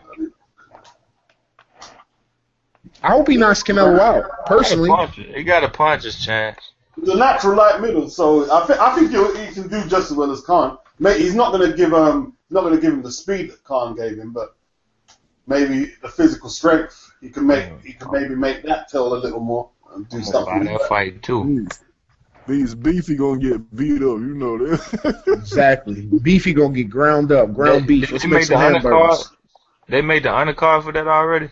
I hope he knocks Canelo out, personally. He got a puncher's chance. He's a natural light middle, so I think he can do just as well as Khan. He's not going to give him the speed that Khan gave him, but maybe the physical strength he can maybe make that tell a little more and do something. That fight too. These Beefy gonna get beat up, you know that. Exactly. Beefy gonna get ground beef. Let's make some hamburgers. They made the undercard for that already.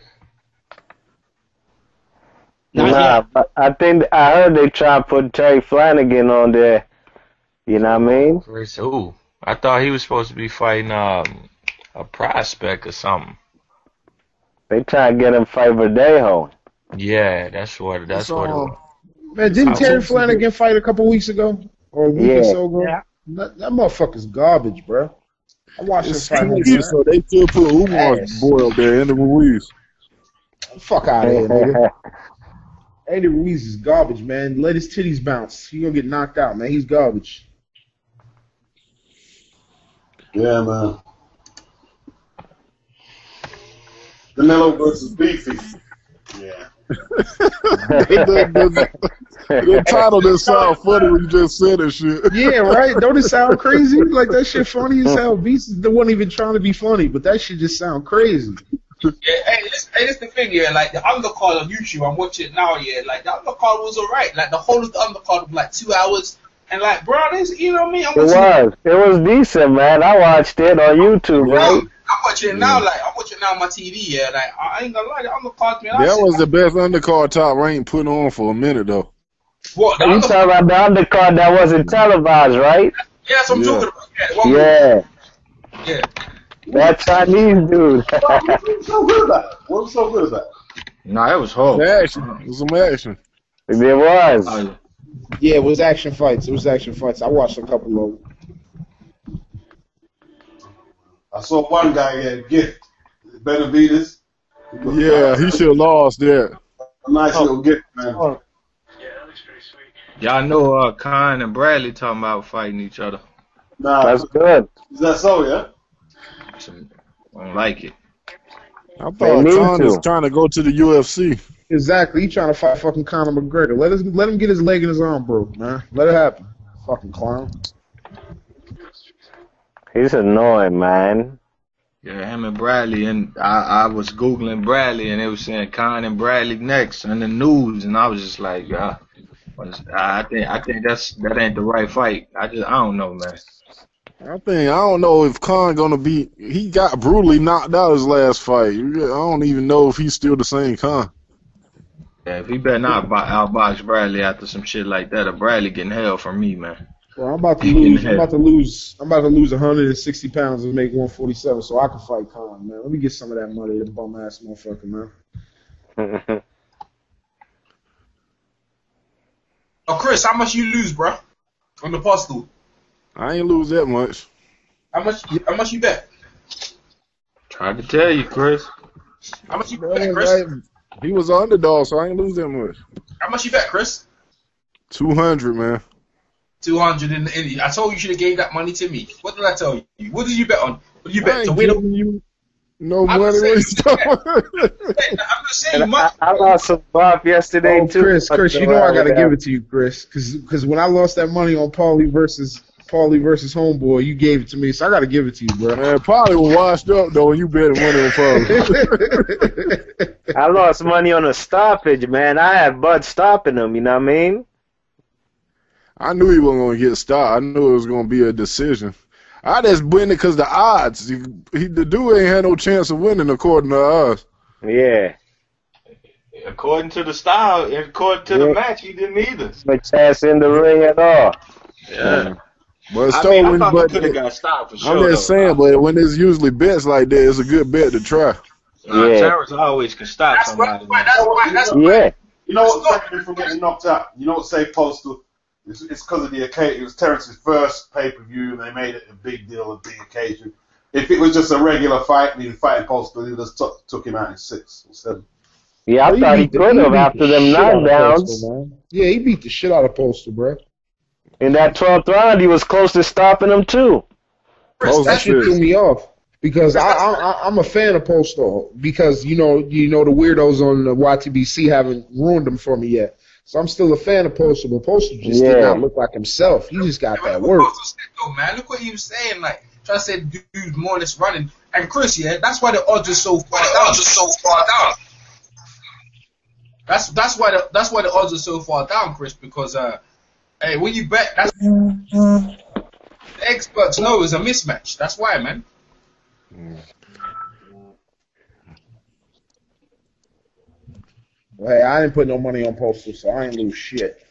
Nah, I think I heard they try to put Terry Flanagan on there. You know what I mean? Who? I thought he was supposed to be fighting a prospect or something. They try to get him fight Verdejo. Yeah, that's what it was. Man, didn't Terry Flanagan fight a couple weeks ago? Or a week or so ago? Yeah. That motherfucker's garbage, bro. I watched him fight. So they still put Umar boy up there, Andy Ruiz. Fuck out of here, nigga. Andy Ruiz is garbage, man. Let his titties bounce. He gonna get knocked out, man. He's garbage. Yeah, man. Canelo versus Beefy. Yeah. The title didn't sound funny when you just said that shit. Yeah, right? Don't it sound crazy? Like, that shit funny as hell. Beast wasn't even trying to be funny, but that shit just sound crazy. Yeah, hey, this the thing, yeah, like, the undercard on YouTube, I'm watching it now, yeah, like, the undercard was alright, like, the whole of the undercard was, like, 2 hours, and, like, bro, this, you know what I mean? It was decent, man. I watched it on YouTube, right? I'm watching it now, like, I'm watching it now on my TV, yeah, like, I ain't gonna lie, the undercard, man. That was the best undercard Top Rank put on for a minute, though. What? You talking about the undercard that wasn't televised, right? Yeah, that's what I'm talking about. Yeah. Yeah. That Chinese dude. What was so good about it? Nah, it was horrible. It was some action. It was. Yeah, it was action fights. I watched a couple of them. I saw one guy get a gift. Benavides. Yeah, he should have lost that. A nice little gift, man. Y'all know Khan and Bradley talking about fighting each other. Nah, that's good. Is that so, yeah? I don't like it. I thought Khan was trying to go to the UFC. Exactly. He trying to fight fucking Conor McGregor. Let him get his leg and his arm broke, man. Let it happen. Fucking clown. He's annoying, man. Yeah, him and Bradley, and I was Googling Bradley, and they were saying Khan and Bradley next in the news, and I was just like, I think that ain't the right fight. I don't know, man. I don't know if Khan gonna be. He got brutally knocked out his last fight. I don't even know if he's still the same Khan. Yeah, if he better not outbox Bradley after some shit like that, or Bradley getting hell from me, man. Well, I'm about to lose 160 pounds and make 147, so I can fight Khan, man. Let me get some of that money, the bum ass motherfucker, man. Oh, Chris, how much you lose, bro? On the postal? I ain't lose that much. How much you bet? Tried to tell you, Chris. How much you bet, Chris? He was an underdog, so I ain't lose that much. How much you bet, Chris? 200, man. 200 in the. I told you should have gave that money to me. What did I tell you? What did you bet on? What did you bet to win? You no money. I'm not saying And much. I lost some buff yesterday Oh, too. Chris, you know I gotta give it to you, Chris, because when I lost that money on Paulie versus Homeboy, you gave it to me, so I gotta give it to you, bro. Man, probably was washed up though when you bet money on Paulie. I lost money on a stoppage, man. I had Bud stopping him. You know what I mean? I knew he wasn't gonna get stopped. I knew it was gonna be a decision. I just win it because the odds. The dude ain't had no chance of winning according to us. Yeah. According to the style, and according to the match, he didn't either. No chance in the ring at all. Yeah. But I mean, I thought we could have got stopped for sure. I'm just saying, but when it's usually bets like that, it's a good bet to try. Yeah. Terrence always can stop somebody. That's Yeah. You know what saved me from getting knocked out? You know what saved Postal? It's because of the occasion. It was Terrence's first pay-per-view, and they made it a big deal, a big occasion. If it was just a regular fight, and he was fighting Postal, he just took him out in 6 or 7. Yeah, I thought he could have after them knockdowns. Yeah, he beat the shit out of Postal, bro. In that 12th round, he was close to stopping him too. That shit threw me off because I'm a fan of Postal because you know the weirdos on the YTBC haven't ruined him for me yet. So I'm still a fan of Postal, but Postal just did not look like himself. He just got that work. Man, look what he was saying. Like, trying to say dude more or less running. And Chris, yeah, that's why the odds are so far down. That's why the odds are so far down, Chris. Because hey, when you bet, that's the experts know it's a mismatch. That's why, man. Well, hey, I didn't put no money on Postal, so I ain't lose shit.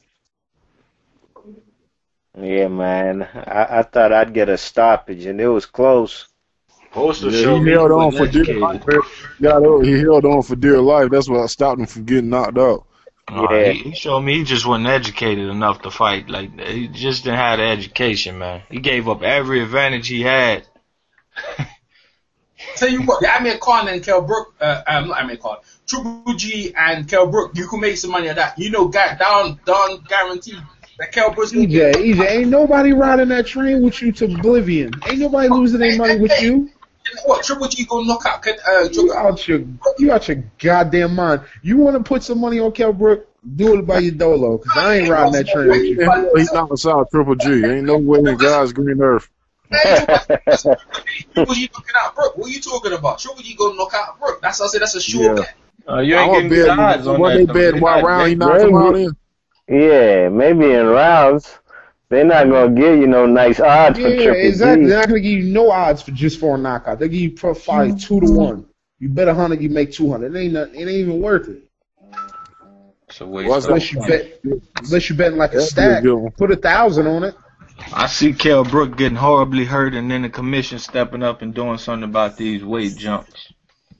Yeah, man. I thought I'd get a stoppage, and it was close. Postal Yeah, showed he me held he on wasn't for dear life. He held on for dear life. That's what stopped him from getting knocked out. Yeah. He showed me he just wasn't educated enough to fight. Like, he just didn't have the education, man. He gave up every advantage he had. Tell you what, the Amir Khan and Kell Brook, not Amir Khan, Triple G and Kell Brook, you can make some money on that. You know, down guaranteed that Kell Brook's gonna get. EJ, ain't nobody riding that train with you to oblivion. Ain't nobody losing their money with you. What, Triple G gonna knock out? You out your goddamn mind. You want to put some money on Kell Brook? Do it by your dolo, cause I ain't riding that train with you. He's not a solid Triple G. Ain't no way in God's green earth. Triple G knocking out Brook. What are you talking about? Triple G gonna knock out Brook. That's what I said. That's a sure bet. You ain't getting good odds on what that. they bet what round he knocked him out in? Yeah, maybe in rounds. They're not gonna give you no nice odds for Triple exactly. G. They're not gonna give you no odds for a knockout. They give you probably 2-1. You bet 100, you make 200. It ain't even worth it. So unless you bet like a stack, put 1,000 on it. I see Kell Brook getting horribly hurt, and then the commission stepping up and doing something about these weight jumps.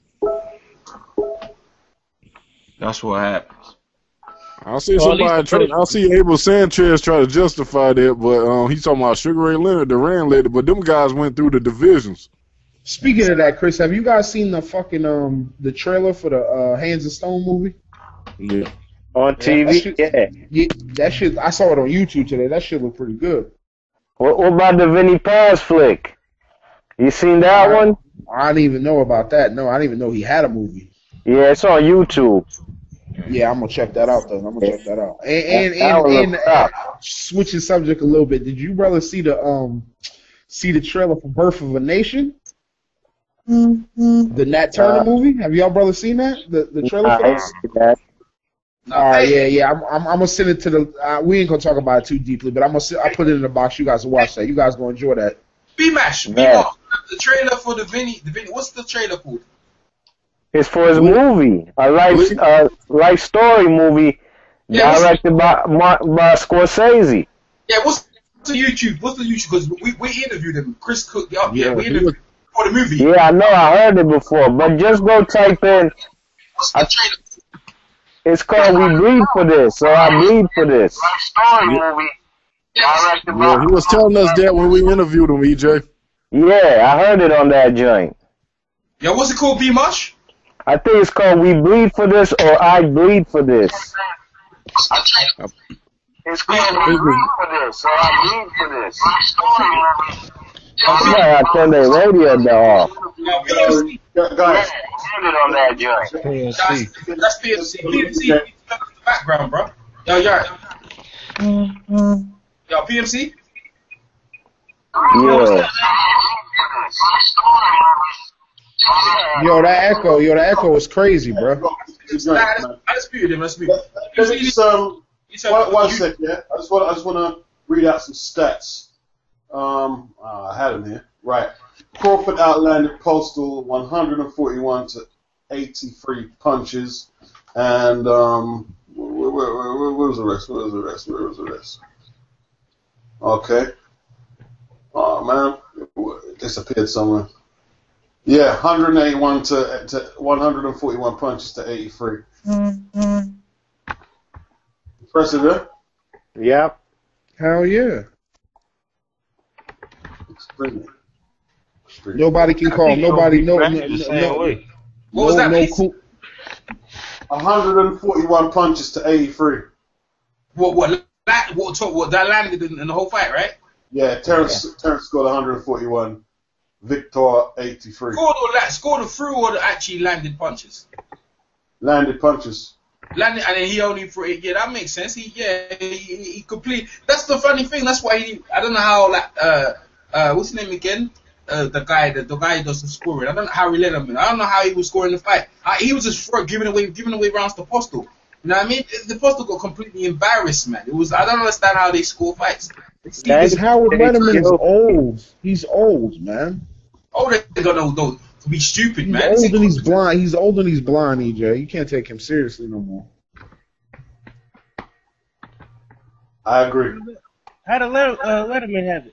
That's what happens. I see Abel Sanchez try to justify that, but he's talking about Sugar Ray Leonard, Duran led it, but them guys went through the divisions. Speaking of that, Chris, have you guys seen the fucking the trailer for the Hands of Stone movie? Yeah. On TV? Yeah, that shit. I saw it on YouTube today. That shit looked pretty good. What about the Vinny Paz flick? You seen that one? I didn't even know about that. No, I didn't even know he had a movie. Yeah, it's on YouTube. Yeah, I'm gonna check that out though. I'm gonna check that out. And switching subject a little bit. Did you brother see the trailer for Birth of a Nation? The Nat Turner movie. Have y'all brothers seen that? The trailer for that? Yeah. I'm gonna send it to the. We ain't gonna talk about it too deeply, but I'll put it in the box. You guys will watch that. You guys gonna enjoy that. B-Mash. The trailer for the Vinny. What's the trailer called? It's for his movie, a life story movie directed by Scorsese. Yeah, what's the YouTube? Because we interviewed him. Chris Cook. We interviewed him for the movie. Yeah, I know. I heard it before, but just go type in. What's the trailer? It's called We Bleed for This, so I bleed for this. Life story movie. Yeah, he was telling us that when we interviewed him, EJ. Yeah, I heard it on that joint. Yeah, what's it called, B-Mush? I think it's called We Bleed for This or I Bleed for This. It's called We Bleed for This or I Bleed for This. Life story movie. You gotta turn the radio down. PMC. Guys, On that joint. PNC. That's PMC. PMC. In the background, bro. Yo, PMC. Yeah. Yo, that echo is crazy, bro. I disputed him. Let's move. One second, yeah. I just want to read out some stats. I had them here. Right. Crawford outlanded Postal 141 to 83 punches, and where was the rest? Where was the rest? Okay. Oh man, it disappeared somewhere. Yeah, 181 to 141 punches to 83. Impressive, yeah? Yep. Hell yeah. Extremely. Nobody can call. Nobody no. The same way. What was that? Please? 141 punches to 83. What that landed in the whole fight, right? Yeah, Terrence scored 141. Victor 83. Scored the through or actually landed punches? Landed punches. Landed, and then he only for it. Yeah, that makes sense. He complete. That's the funny thing. That's why I don't know how what's his name again? The guy who does the scoring. I don't know how he let him in. I don't know how he was scoring the fight. He was just giving away rounds to Postal. You know what I mean? The Postal got completely embarrassed, man. I don't understand how they score fights. Because Howard Letterman is old. He's old, man. Oh, they got no to be stupid, man. He's old and he's blind. He's old and he's blind, EJ. You can't take him seriously no more. I agree. How did Letterman have it?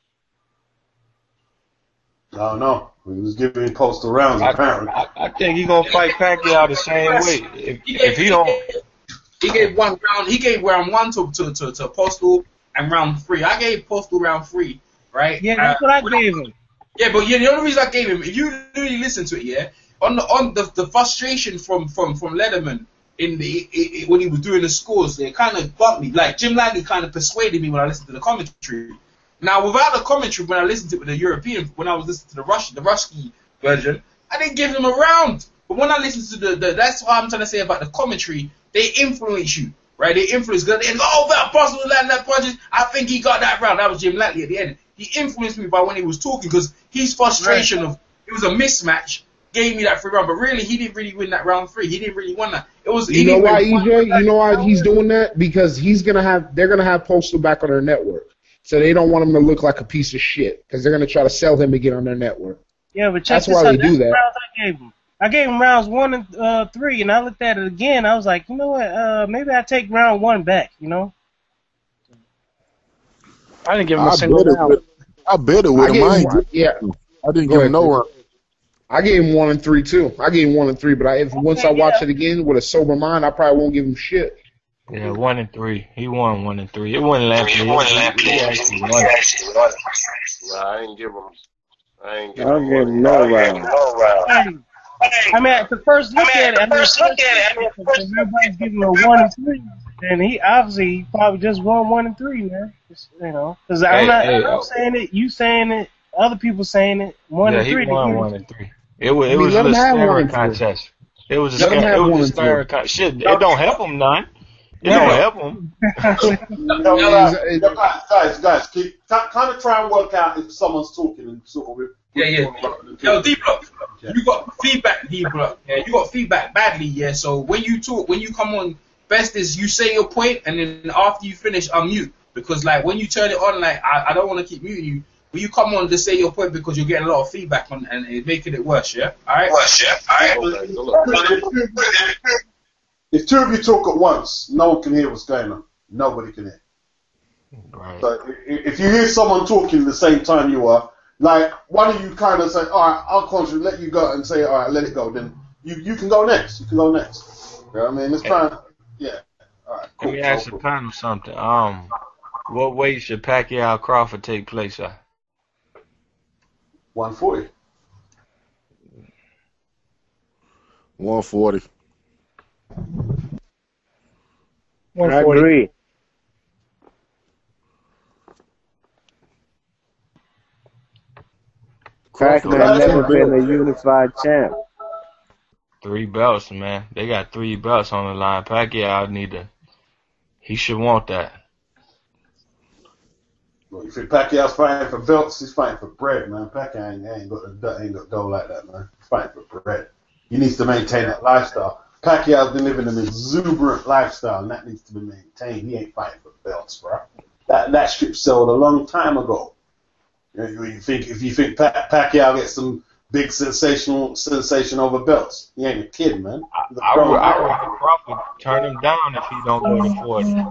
I don't know. He was giving Postal rounds, apparently. I think he's gonna fight Pacquiao the same way. If he don't, he gave one round. He gave round 1 to Postal and round 3. I gave Postal round 3, right? Yeah, that's what I gave him. Yeah, but the only reason I gave him, if you really listen to it, yeah, on the frustration from Letterman when he was doing the scores, it kind of bumped me. Like Jim Langley kind of persuaded me when I listened to the commentary. Now, without the commentary, when I listened to it with the European, when I was listening to the Ruski version, I didn't give him a round. But when I listened to that's what I'm trying to say about the commentary, they influence you, right? They influence, because they go, oh, that Postal landed that punches, I think he got that round. That was Jim Langley at the end. He influenced me by when he was talking, because his frustration of, it was a mismatch, gave me that 3 round. But really, he didn't really win that round 3. He didn't really win that. It was. You know why, EJ? You know why he's doing that? Because they're gonna have Postal back on their network. So they don't want him to look like a piece of shit, because they're going to try to sell him again on their network. Yeah, but that's why they do that. I gave him rounds 1 and 3, and I looked at it again. I was like, you know what? Maybe I take round 1 back. You know. I didn't give him a single round. I bet it with him. I didn't give him no round. I gave him 1 and 3 too. I gave him 1 and 3, but once I watch it again with a sober mind, I probably won't give him shit. Yeah, 1 and 3. He won 1 and 3. It wasn't Lampley. He actually won. Nah, I ain't give him no round. I mean, at the first look at it, everybody's giving him a 1 and 3, and he obviously probably just won 1 and 3, man. You know, because I'm saying it, you saying it, other people saying it. 1 and 3. Yeah, he won 1 and 3. It was a staring contest. It was a staring contest. Shit, it don't help him none. It don't help him. Guys, kind of try and work out if someone's talking and sort of. Yo, D-Block, you got feedback, D-Block. Yeah, you got feedback badly, yeah. So when you talk, when you come on, best is you say your point, and then after you finish, unmute. Because like when you turn it on, like I don't want to keep muting you. When you come on to say your point, because you're getting a lot of feedback on, and it's making it worse, yeah. All right. If 2 of you talk at once, no one can hear what's going on. Nobody can hear. Right. So if you hear someone talking at the same time you are, like one of you kind of say, all right, I'll concentrate, let you go, and say, all right, let it go. Then you can go next. You can go next. You know what I mean? Let's try. Yeah. All right. Cool. Let me ask the panel something. What weight should Pacquiao Crawford take place at? 140. 140. I agree. Pacquiao That's never true. been a unified champ. 3 belts, man. They got 3 belts on the line. Pacquiao he should want that. Well, you think Pacquiao's fighting for belts? He's fighting for bread, man. Pacquiao ain't got dough like that, man. He's fighting for bread. He needs to maintain that lifestyle. Pacquiao's been living an exuberant lifestyle, and that needs to be maintained. He ain't fighting for belts, bro. That strip sold a long time ago. If you think Pacquiao gets some big sensation over belts, he ain't a kid, man. I would Crawford turn him down if he don't go to 40.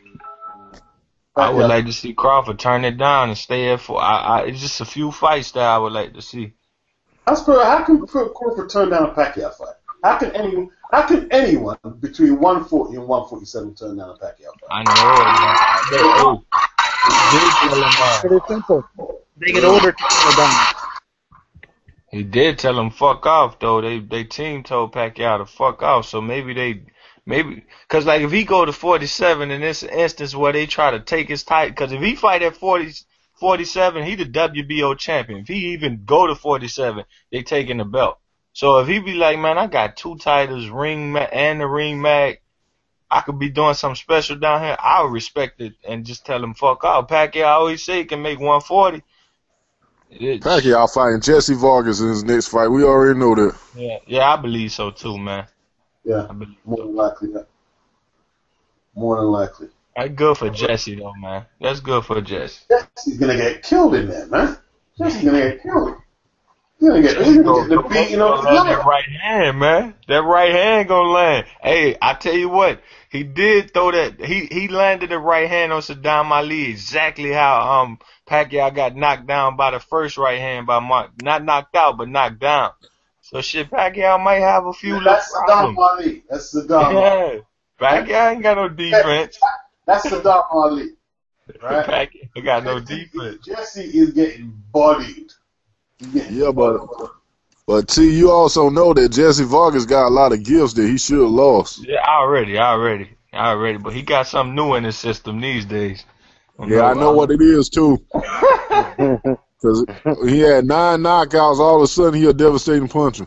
I would like to see Crawford turn it down and stay at 4. It's just a few fights that I would like to see. How can Crawford turn down a Pacquiao fight? How can anyone between 140 and 147 turn down a Pacquiao fight? I know. Pretty simple. They get older to turn it down. He did tell him fuck off though. They team told Pacquiao to fuck off. So maybe because like if he go to 47 in this instance where they try to take his title, because if he fight at 47, he the WBO champion. If he even go to 47, they taking the belt. So if he be like, man, I got 2 titles, and the ring mag, I could be doing something special down here, I would respect it and just tell him fuck off. Pacquiao always say he can make 140. Pacquiao fighting Jesse Vargas in his next fight. We already know that. Yeah, I believe so too, man. Yeah, more than likely. Yeah. More than likely. That's good for Jesse though, man. That's good for Jesse. Jesse's gonna get killed in there, man. Jesse's gonna get killed. He's gonna get the beating on that right hand, man. That right hand gonna land. Hey, I tell you what, he did throw that. He landed the right hand on Saddam Ali, exactly how Pacquiao got knocked down by the first right hand by Mark. Not knocked out, but knocked down. So shit, Pacquiao might have a few little problems. Saddam Ali. That's Saddam Ali. Pacquiao ain't got no defense. That's Saddam Ali. Right? Pacquiao got no defense. Jesse is getting bodied. Yeah, but T, you also know that Jesse Vargas got a lot of gifts that he should have lost. Yeah, already. But he got something new in his system these days. I know what it is too. Because he had 9 knockouts, all of a sudden he a devastating puncher.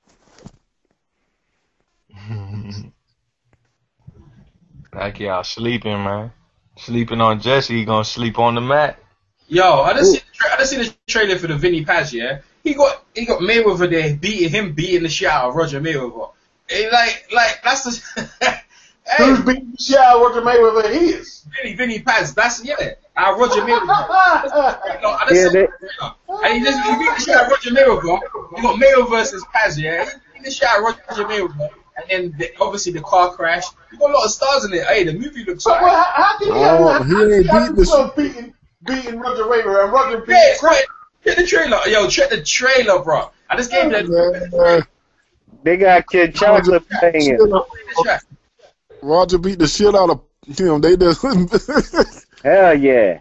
Pacquiao sleeping, man. Sleeping on Jesse, he gonna sleep on the mat. Yo, I just seen the trailer for the Vinny Paz, yeah? He got Mayweather there beating the shit out of Roger Mayweather. And like that's the hey, who's beating the shit out of Roger Mayweather is? Vinny Paz, that's Roger Mayweather. And he beat the shit out of Roger Mayweather. You got Mayweather versus Paz, yeah? He beat the shit out of Roger Mayweather. And then obviously the car crash. You got a lot of stars in it. Hey, the movie looks so alright. How can he beating Roger Mayweather and Roger beating check the trailer. Yo, check the trailer, bro. I just gave that. They got Kid Chocolate playing it. Roger beat the shit out of him. They just hell yeah.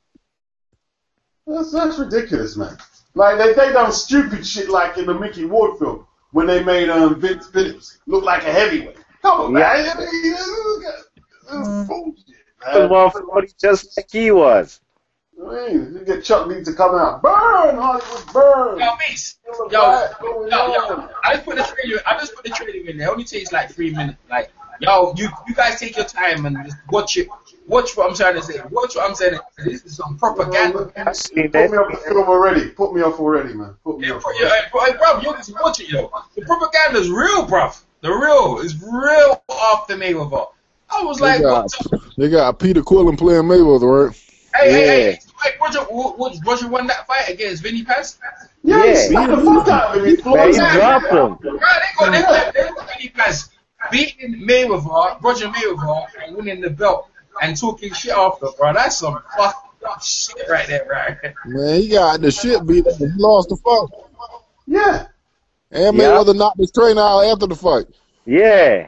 That's ridiculous, man. Like they done stupid shit like in the Mickey Ward film when they made Vince Phillips look like a heavyweight. Come on, man. Bullshit, man. 140 just like he was. I mean, you get Chuck needs to come out. Burn, Hollywood, burn. Yo, Mace. Yo. I just put the trailer in there. It only takes like 3 minutes. Like, yo, you guys take your time and just watch it. Watch what I'm trying to say. Watch what I'm saying. This is some propaganda. Put me off the film already. Put me off already, man. Put me off. Bro, you need to watch it, yo. The propaganda is real, bro. The real is real off the Mayweather. I was like, they got Peter Quillen playing Mayweather, right? Hey, Roger won that fight against Vinny Paz? Yes, he dropped him. He dropped him. They got Vinny Paz beating Mayweather, Roger Mayweather, and winning the belt and talking shit after, bro. That's some fucked up shit right there, right? Man, he got the shit beat him. He lost the fight. Yeah. And Mayweather knocked his trainer out after the fight. Yeah.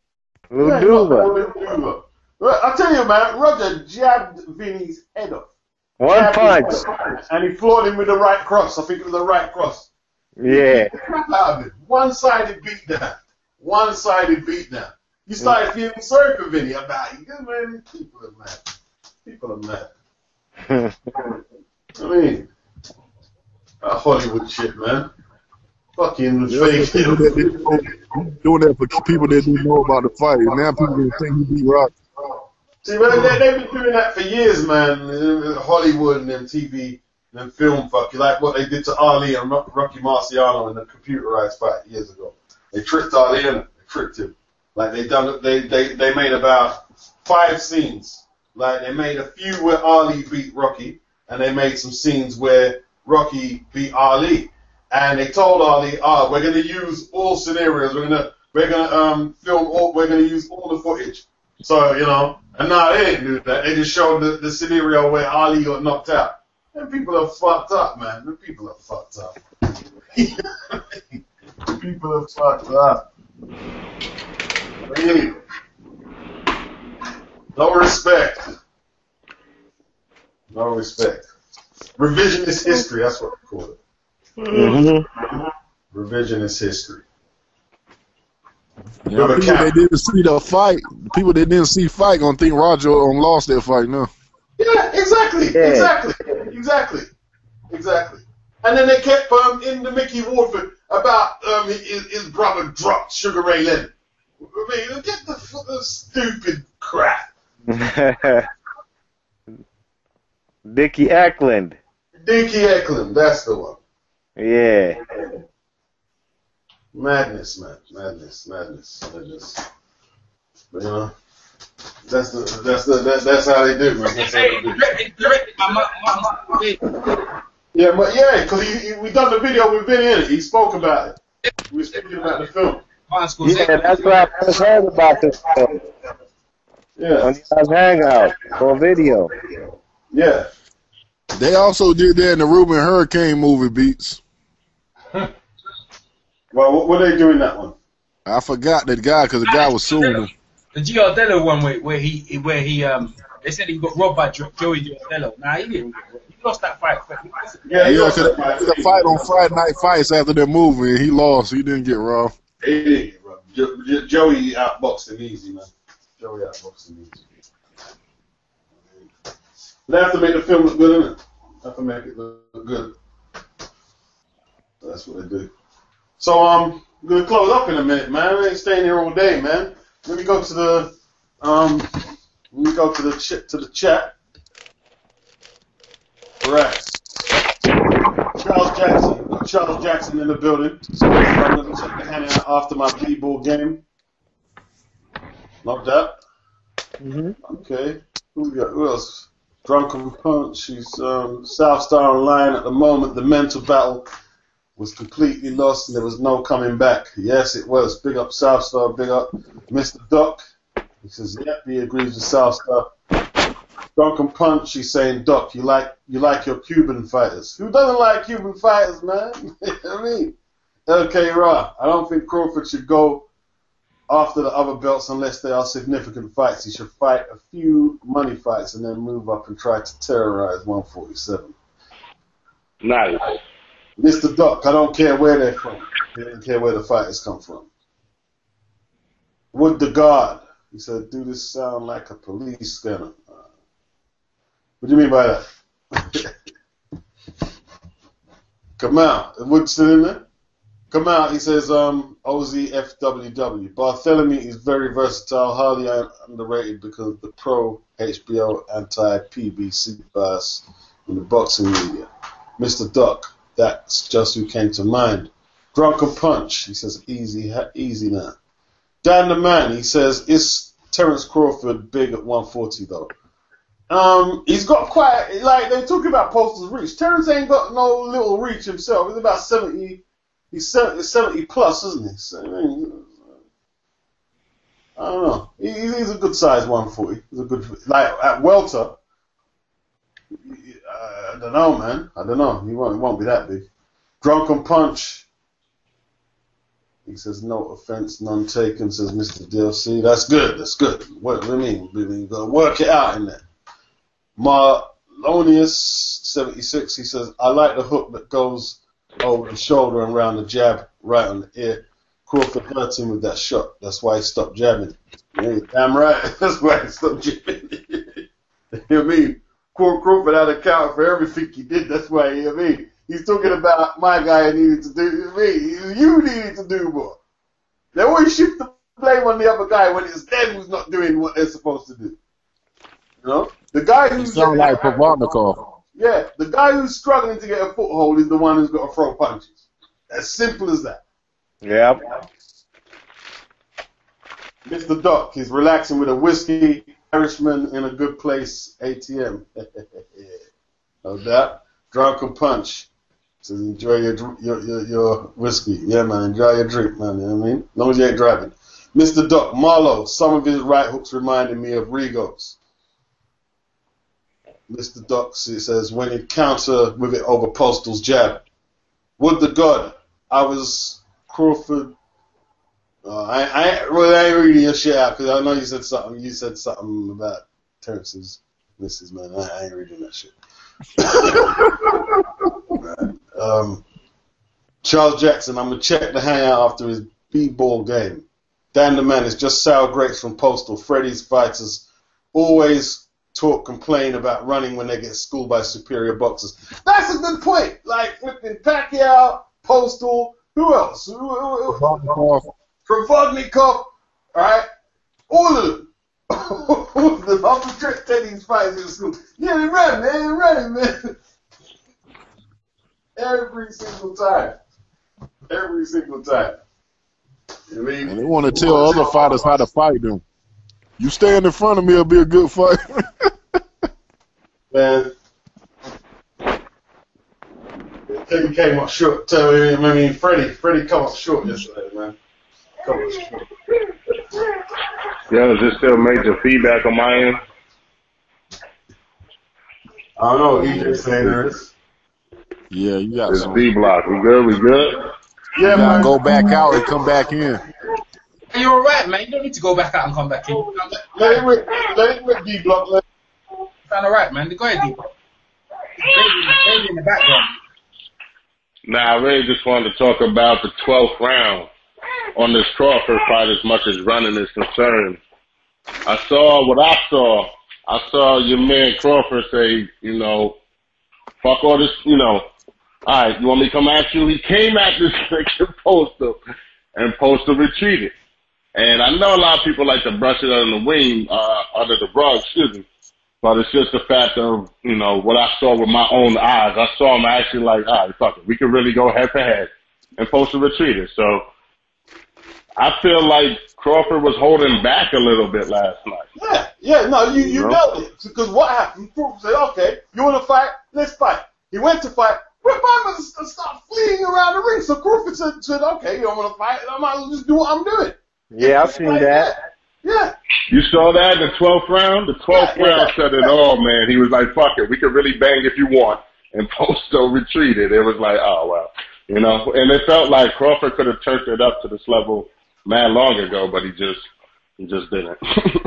Luduva. I tell you, man, Roger jabbed Vinny's head off. One punch. And he floored him with the right cross. I think it was the right cross. Yeah. One-sided beatdown. One-sided beatdown. You started feeling sorry for Vinny about it. Man, people are mad. People are mad. I mean, Hollywood shit, man. Fucking That's fake. for people that didn't know, he's doing that for people that didn't know about the fight. Now people gonna think he beat Rocky. See, man, they've been doing that for years, man. Hollywood and them TV and film fucking, like what they did to Ali and Rocky Marciano in the computerized fight years ago. They tricked Ali in it. They tricked him. Like they made about 5 scenes. Like they made a few where Ali beat Rocky, and they made some scenes where Rocky beat Ali. And they told Ali, we're gonna use all scenarios. We're gonna film all. We're gonna use all the footage. So and now they didn't do that. They just showed the scenario where Ali got knocked out. And people are fucked up, man. The people are fucked up. People are fucked up. Really. No respect. No respect. Revisionist history, that's what we call it. Mm-hmm. Revisionist history. Yeah, people that didn't see the fight, people that didn't see fight gonna think Roger lost that fight now. Yeah, exactly. And then they kept in the Mickey Ward about his brother dropped Sugar Ray Leonard. I mean, get the stupid crap. Dickie Eklund. Dickie Eklund, that's the one. Yeah. Madness, man. Madness. But that's how they do, man. That's how they do. Yeah, because we done the video with Vinny in it. He spoke about it. We were speaking about the film. Yeah, that's what I first heard about this film. Yeah. On y'all's hangout for a video. Yeah. They also did that in the Ruben Hurricane movie, Beats. Well, what are they doing that one? I forgot that guy because the guy was suing him. The Giardello one where he they said he got robbed by Joey Giardello. Nah, he didn't. He lost that fight. Yeah, because the fight on Friday Night Fights after that movie, and he lost. He didn't get robbed. He didn't get robbed. Joey outboxed him easy, man. Joey outboxed him easy. They have to make the film look good, innit? Have to make it look good. That's what they do. So I'm gonna close up in a minute, man. I ain't staying here all day, man. Let me go to the chat. Right. Charles Jackson in the building. I'm gonna check the handout after my B-ball game. Love that. Okay. Who else? Drunken Punch. She's South Star Online at the moment. The mental battle was completely lost and there was no coming back. Yes, it was. Big up South Star. Big up Mr. Doc. He says, yep, he agrees with South Star. Drunken Punch. She's saying, Doc, you like your Cuban fighters. Who doesn't like Cuban fighters, man? I mean, okay, right. I don't think Crawford should go after the other belts unless they are significant fights. He should fight a few money fights and then move up and try to terrorize 147. Nice. Mr. Doc, I don't care where they're from. I don't care where the fighters come from. Wood the Guard. He said, do this sound like a police scanner? What do you mean by that? Come out. Wood still in there? Come out. He says, OZFWW. Barthélemy is very versatile, highly underrated because of the pro HBO anti-PBC bias in the boxing media. Mr. Doc, that's just who came to mind. Drunken Punch, he says, easy now. Dan the Man, he says, is Terence Crawford big at 140 though? He's got quite, like, they're talking about Postal's reach. Terence ain't got no little reach himself. He's about 70, he's 70 plus, isn't he? So, I don't know. He's a good size 140. He's a good, like, at welter, I don't know, man. I don't know. He won't be that big. Drunken Punch. He says, no offense, none taken, says Mr. DLC. That's good. What do you mean? You got to work it out in there. Marlonius 76, he says, I like the hook that goes over the shoulder and around the jab right on the ear. Crawford hurt him with that shot. That's why he stopped jabbing. Yeah, damn right. That's why he stopped jabbing. You know what I mean? Crawford had a counter for everything he did. That's why, you know what I mean? He's talking about my guy needed to do me. You needed to do more. They always shift the blame on the other guy when it's them who's not doing what they're supposed to do. You know, the guy who's sound like Provodnikov. Yeah, the guy who's struggling to get a foothold is the one who's got to throw punches. As simple as that. Yep. Mr. Doc, he's relaxing with a whiskey, Irishman in a good place, ATM. No doubt. Drunken punch. So enjoy your whiskey. Yeah, man, enjoy your drink, man. You know what I mean? As long as you ain't driving. Mr. Doc, Marlowe, some of his right hooks reminded me of Rigo's. Mr. Doc says, when you counter with it over Postal's jab, would the God, I was Crawford. I ain't reading your shit out because I know you said something. You said something about Terrence's missus, man. I ain't reading that shit. Charles Jackson, I'm gonna check the hangout after his b-ball game. Dan the Man is just sour grapes from Postal. Freddie's fighters always complain about running when they get schooled by superior boxers. That's a good point. Like flipping Pacquiao, Postal, who else? Provodnikov, alright? All of them. All of them. I'm taking these fights in school. Yeah, they ran, man. They ran, man. Every single time. Every single time. I mean, and they want to tell other fighters how to fight them. You stand in front of me, it'll be a good fight. Man. He came up short. Freddie come up short yesterday, man. Come up short. Yeah, is there still major feedback on my end? I don't know what EJ's saying there is. Yeah, you got It's some. B-block. We good? We good? Yeah, man. Go back out and come back in. Hey, you're alright, man. You don't need to go back out and come back in. Let it with D-block. Sound alright, man. Go ahead, D-block. Baby in the background. Nah, I really just wanted to talk about the 12th round on this Crawford fight as much as running is concerned. I saw what I saw. I saw your man Crawford say, you know, fuck all this, you know. All right, you want me to come at you? He came at this freaking Postal, and Postal retreated. And I know a lot of people like to brush it under the rug, excuse me. But it's just the fact of, you know, what I saw with my own eyes. I saw him actually like, all right, fuck it. We can really go head to head. And Postal retreated. So I feel like Crawford was holding back a little bit last night. Yeah, no, you know it. Because what happened? Crawford said, okay, you want to fight? Let's fight. He went to fight. Ripon started fleeing around the ring. So Crawford said, okay, you don't want to fight? I might as well just do what I'm doing. Yeah, I've seen that. Yeah. You saw that in the 12th round? The 12th round said it all, man. He was like, fuck it. We can really bang if you want. And Postal retreated. It was like, oh, well. You know, and it felt like Crawford could have turned it up to this level mad long ago, but he just didn't.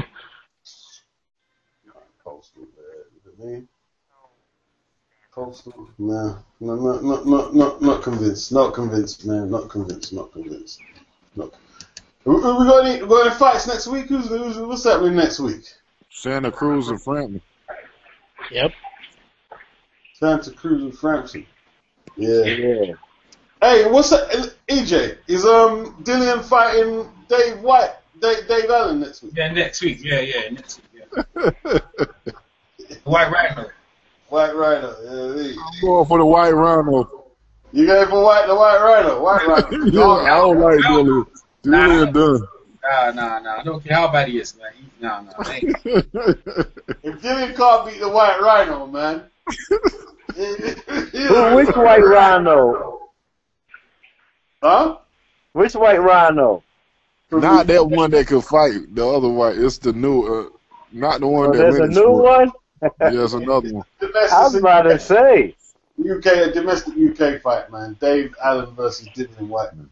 Postal, man. Postal, not convinced. Not convinced, man. Not convinced. We got any fights next week? What's happening next week? Santa Cruz and Frampton. Yep. Santa Cruz and Frampton. Yeah. Hey, what's that? EJ, is Dillian fighting Dave Allen next week? Yeah, next week. Yeah, next week. Yeah. White Rhino. Yeah. I'm going for the White Rhino. You going for the White Rhino? I don't like Dillian. Dillian done. Nah. I don't care how bad he is, man. Nah. If Dillian can't beat the White Rhino, man. Which White Rhino? Huh? Which White Rhino? Not that one that could fight. The other white. It's the new. Not the one that. There's a new one. There's another one. I was about to say. A domestic UK fight, man. Dave Allen versus Dillian Whiteman.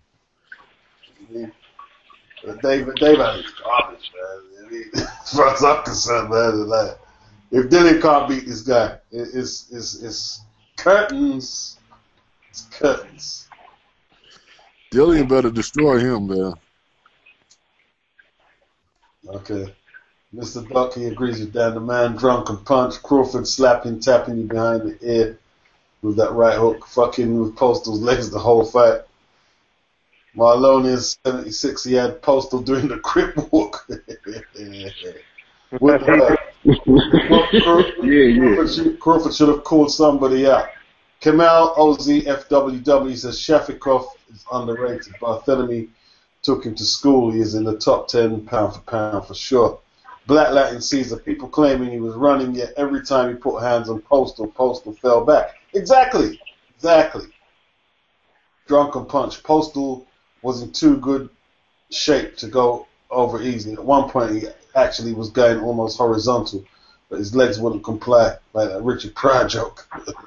Dave Allen's garbage, man. As far as I'm concerned, man, like, if Dillian can't beat this guy, it's curtains. It's curtains. Dillian better destroy him, man. Okay. Mr. Bucky agrees with Dan the Man. Drunken punch. Crawford slapping, tapping you behind the ear. with that right hook, fucking with Postal's legs the whole fight. Marlon is 76. He had Postal doing the crip walk. Crawford should have called somebody out. Kamal OZFWW says Shafikov is underrated. Barthélemy took him to school. He is in the top 10 pound for pound for sure. Black Latin Caesar, people claiming he was running, yet every time he put hands on Postal, Postal fell back. Exactly. Drunken punch. Postal was in too good shape to go over easy. At one point, he actually was going almost horizontal, but his legs wouldn't comply, like a Richard Pryor joke.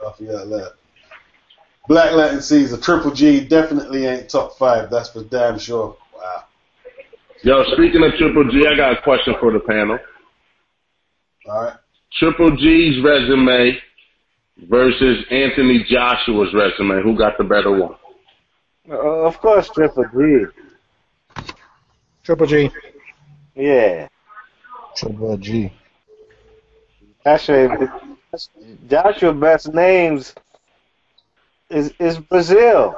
Black Latin Caesar, Triple G definitely ain't top 5. That's for damn sure. Wow. Yo, speaking of Triple G, I got a question for the panel. All right. Triple G's resume versus Anthony Joshua's resume. Who got the better one? Of course, Triple G. Triple G. Yeah. Triple G. Actually, Joshua's best names is Brazil.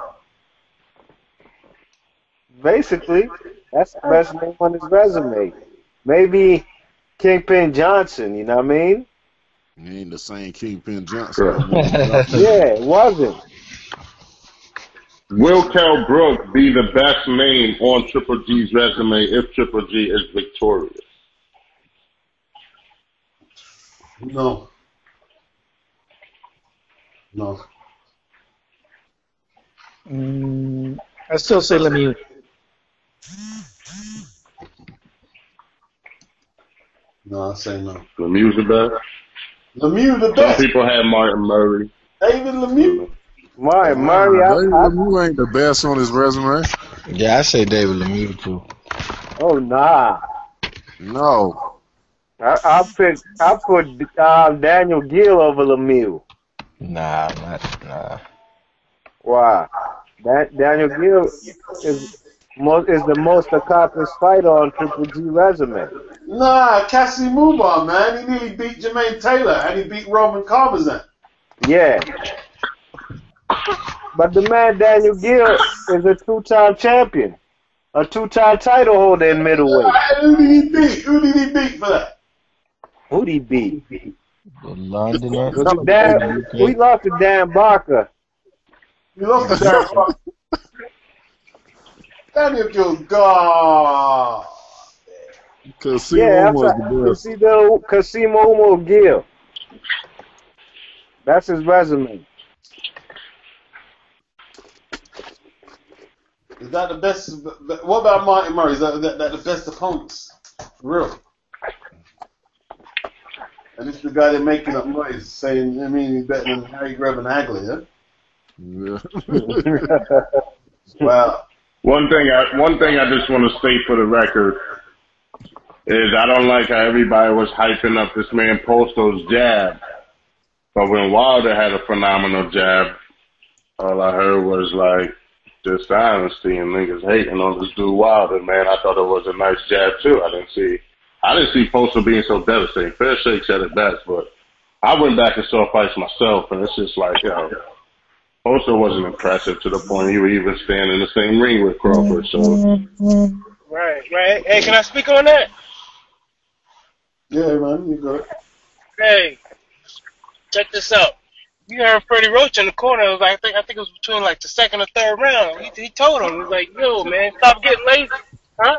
Basically, that's the best name on his resume. Maybe Kingpin Johnson, you know what I mean? He ain't the same Kingpin Johnson. Yeah, it wasn't. Will Kell Brook be the best name on Triple G's resume if Triple G is victorious? No. I still say Lemieux. No, I say no. Lemieux the best? Lemieux the best. Some people have Martin Murray. David Lemieux. Martin Murray. David Lemieux ain't the best on his resume. Yeah, I say David Lemieux too. Oh, nah. No. I'll put Daniel Gill over Lemieux. Nah. Why? Daniel Gill is the most accomplished fighter on Triple G resume. Nah, Cassie Mubar, man. He nearly beat Jermaine Taylor and he beat Roman Carbazan. Yeah. But the man Daniel Gill is a 2-time champion. A 2-time title holder in middleweight. Who did he beat? Who did he beat for that? Who'd he beat? The Londoner. We lost to Dan Barker. You lost to Dan Barker. Daniel Gill's God. Casimo was the best. Casimo Gill. That's his resume. Is that the best? What about Martin Murray? Is that the best opponents? Real. And it's the guy that making up noise, saying, I mean, he's better than Harry Greb and Hagley, yeah? Wow. One thing I just want to state for the record is I don't like how everybody was hyping up this man Postal's jab. But when Wilder had a phenomenal jab, all I heard was like dishonesty and niggas hating on this dude Wilder, man. I thought it was a nice jab too. I didn't see Postal being so devastating. Fair Shake said it best, but I went back and saw fights myself, and it's just like, Postal wasn't impressive to the point he would even stand in the same ring with Crawford. So. Right. Hey, can I speak on that? Yeah, man, you got it. Hey, check this out. You heard Freddie Roach in the corner. It was like, I think it was between like the second or third round. He told him, he was like, "Yo, man, stop getting lazy, huh?"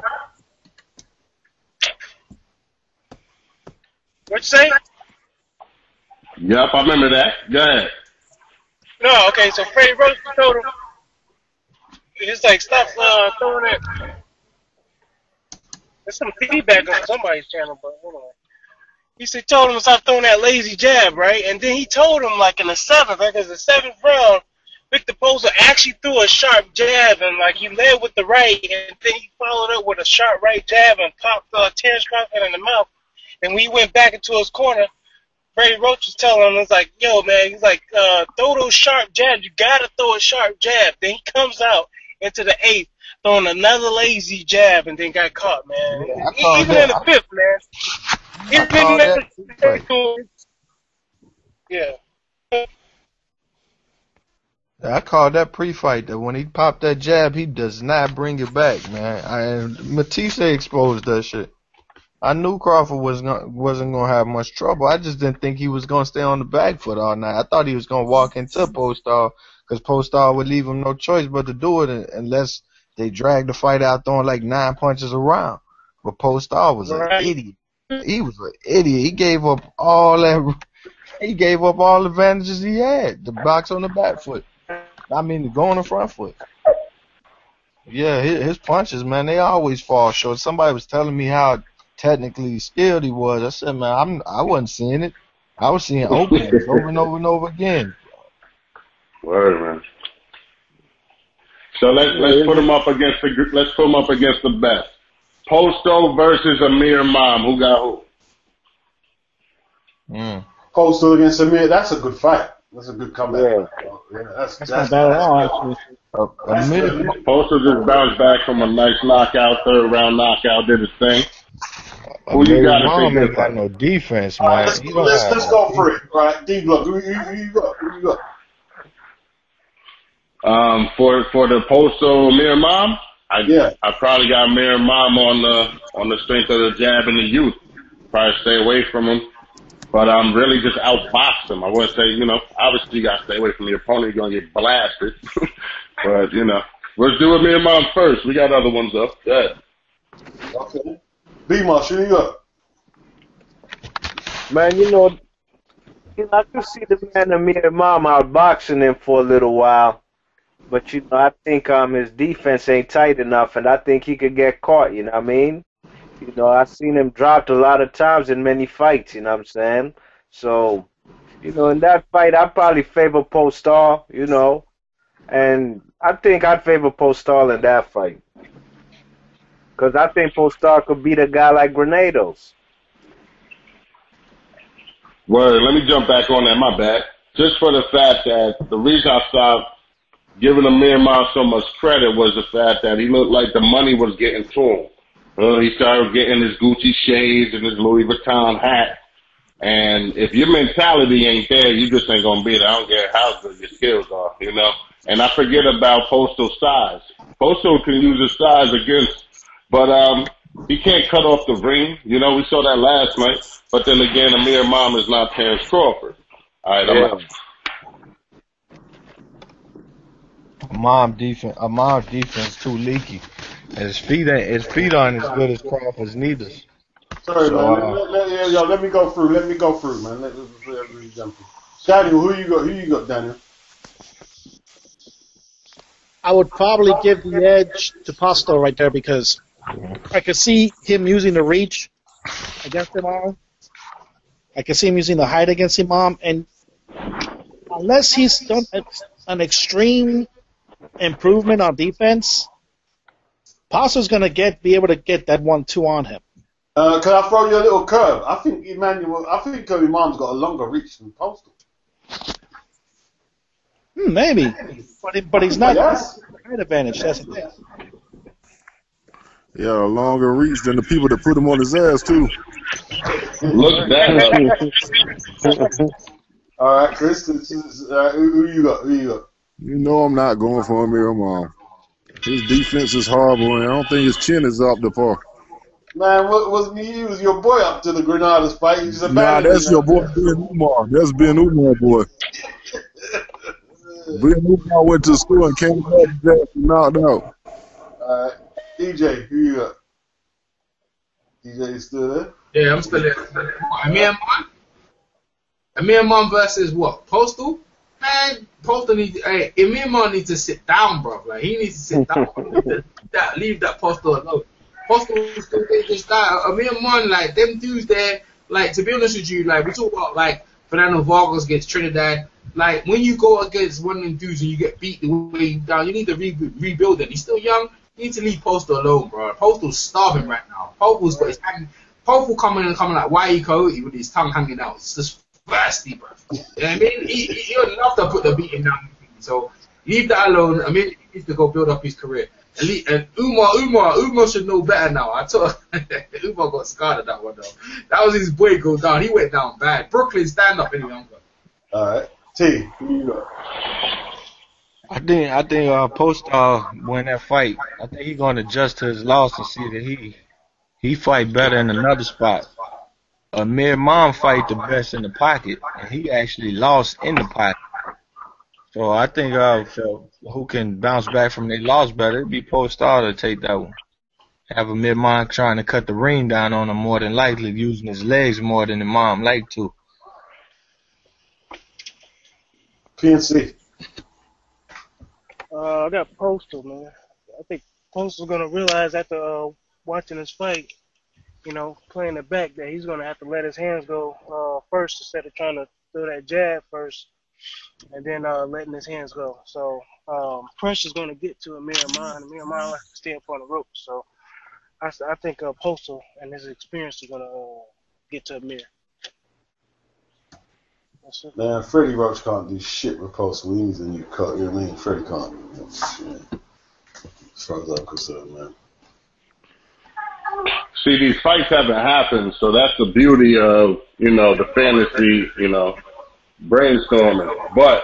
What you say? Yep, I remember that. Go ahead. No, okay. So Freddie Roach told him, he's like, "Stop throwing it." There's some feedback on somebody's channel, but hold on. He told him to stop throwing that lazy jab, right? And then he told him, like, in the seventh, like, in the seventh round, Victor Postal actually threw a sharp jab, and, like, he led with the right, and then he followed up with a sharp right jab and popped Terrence Crawford in the mouth. And when he went back into his corner, Freddie Roach was telling him, it's like, yo, man, he's like, throw those sharp jabs. You got to throw a sharp jab. Then he comes out into the eighth, throwing another lazy jab, and then got caught, man. Yeah, even in the fifth, man. Yeah. I called that pre-fight that when he popped that jab, he does not bring it back, man. Matisse exposed that shit. I knew Crawford wasn't gonna have much trouble. I just didn't think he was gonna stay on the back foot all night. I thought he was gonna walk into Postal because Postal would leave him no choice but to do it unless they dragged the fight out throwing like 9 punches around. But Postal was an idiot. He was an idiot. He gave up all that. He gave up all the advantages he had. The box on the back foot. I mean, to go on the front foot. Yeah, his punches, man, they always fall short. Somebody was telling me how technically skilled he was. I said, man, I wasn't seeing it. I was seeing openings over and over and over again. Word, man. So let's put him up against the best. Posto versus Amir Imam. Who got who? Posto against Amir. That's a good fight. That's a good comeback. Yeah, that's not bad at all, actually. Posto just bounced back from a nice knockout, third round knockout, did his thing. Who you got? Mom ain't got no defense, man. Let's go for it. All right, D-Block, who you got? For the Posto Amir Imam, I probably got Amir Imam on the strength of the jab and the youth. Probably stay away from him. But I'm really just outboxed him. I wouldn't say, obviously you got to stay away from your opponent. You're going to get blasted. But, let's do Amir Imam first. We got other ones up. Yeah. Okay. B-Marsh, who you got? Man, I can see the man Amir Imam outboxing him for a little while. But, I think his defense ain't tight enough, and I think he could get caught, you know what I mean? I've seen him dropped a lot of times in many fights, you know what I'm saying? So, in that fight, I'd probably favor Postal, and I think I'd favor Postal in that fight. Because I think Postal could beat a guy like Granados. Word, let me jump back on that, my bad. Just for the fact that the reason I stopped giving Amir Imam so much credit was the fact that he looked like the money was getting to him. He started getting his Gucci shades and his Louis Vuitton hat. And if your mentality ain't there, you just ain't going to be there. I don't care how good your skills are, And I forget about Postal's size. Postal can use his size against, but he can't cut off the ring. We saw that last night. But then again, Amir Imam is not Terrence Crawford. All right, Imam's defense too leaky. His feet aren't as good as Crawford's neither. Sorry, man. Let me go through, man. Let me jump through. Daniel, who you got, Daniel? I would probably give the edge to Posto right there because I could see him using the reach against Imam. I could see him using the height against Imam, and unless he's done an extreme improvement on defense, Posto's going to be able to get that 1-2 on him. Can I throw you a little curve? I think Imam's got a longer reach than Postal. Maybe, but he's not height advantage. That's the thing. Yeah, a longer reach than the people that put him on his ass too. Look that up. All right, Chris. Who you got? I'm not going for Amir Imam. His defense is horrible, and I don't think his chin is up to par. Man, wasn't he was your boy up to the Granadas fight? That's your boy Ben Umar. That's Ben Umar, boy. Ben Umar went to school and came back and knocked out. All right. DJ, who you got? DJ, you still there? Yeah, I'm still there. Amir Imam versus what? Postal? Man, Postal Amir Imam needs to sit down, bro. Like, he needs to sit down. Leave that Postal alone. Postal is still this guy. Amir Imam, like, them dudes there, like, to be honest with you, like, we talk about, like, Fernando Vargas against Trinidad. Like, when you go against one of them dudes and you get beat the way down, you need to rebuild it. He's still young. You need to leave Postal alone, bro. Postal's starving right now. Postal's got his hand. Postal coming like Wai Coyote with his tongue hanging out. It's just thirsty, bro. You know what I mean? He would love to put the beating down. So leave that alone. I mean, he needs to go build up his career. And Umar should know better now. I told Umar got scarred at that one, though. That was his boy go down. He went down bad. Brooklyn, stand up any longer. All right. T, who you got? I think Postal win that fight. I think he's gonna adjust to his loss and see that he fight better in another spot. Amir Mom fight the best in the pocket, and he actually lost in the pocket. So I think so who can bounce back from their loss better, it'd be Postal to take that one. Have Amir Mom trying to cut the ring down on him more than likely, using his legs more than the Mom like to. PNC. I got Postal, man. I think Postal's gonna realize after watching this fight, you know, playing the back, that he's gonna have to let his hands go first instead of trying to throw that jab first, and then letting his hands go. So pressure's gonna get to Amir Ahman. Amir Ahman likes to stay up on the ropes. So I think Postal and his experience is gonna get to Amir. Man, Freddie Roach can't do shit with Postal. He needs a new cut. You know what I mean? Freddie can't. Yeah. As far as I'm concerned, man. See, these fights haven't happened, so that's the beauty of, you know, the fantasy, you know, brainstorming. But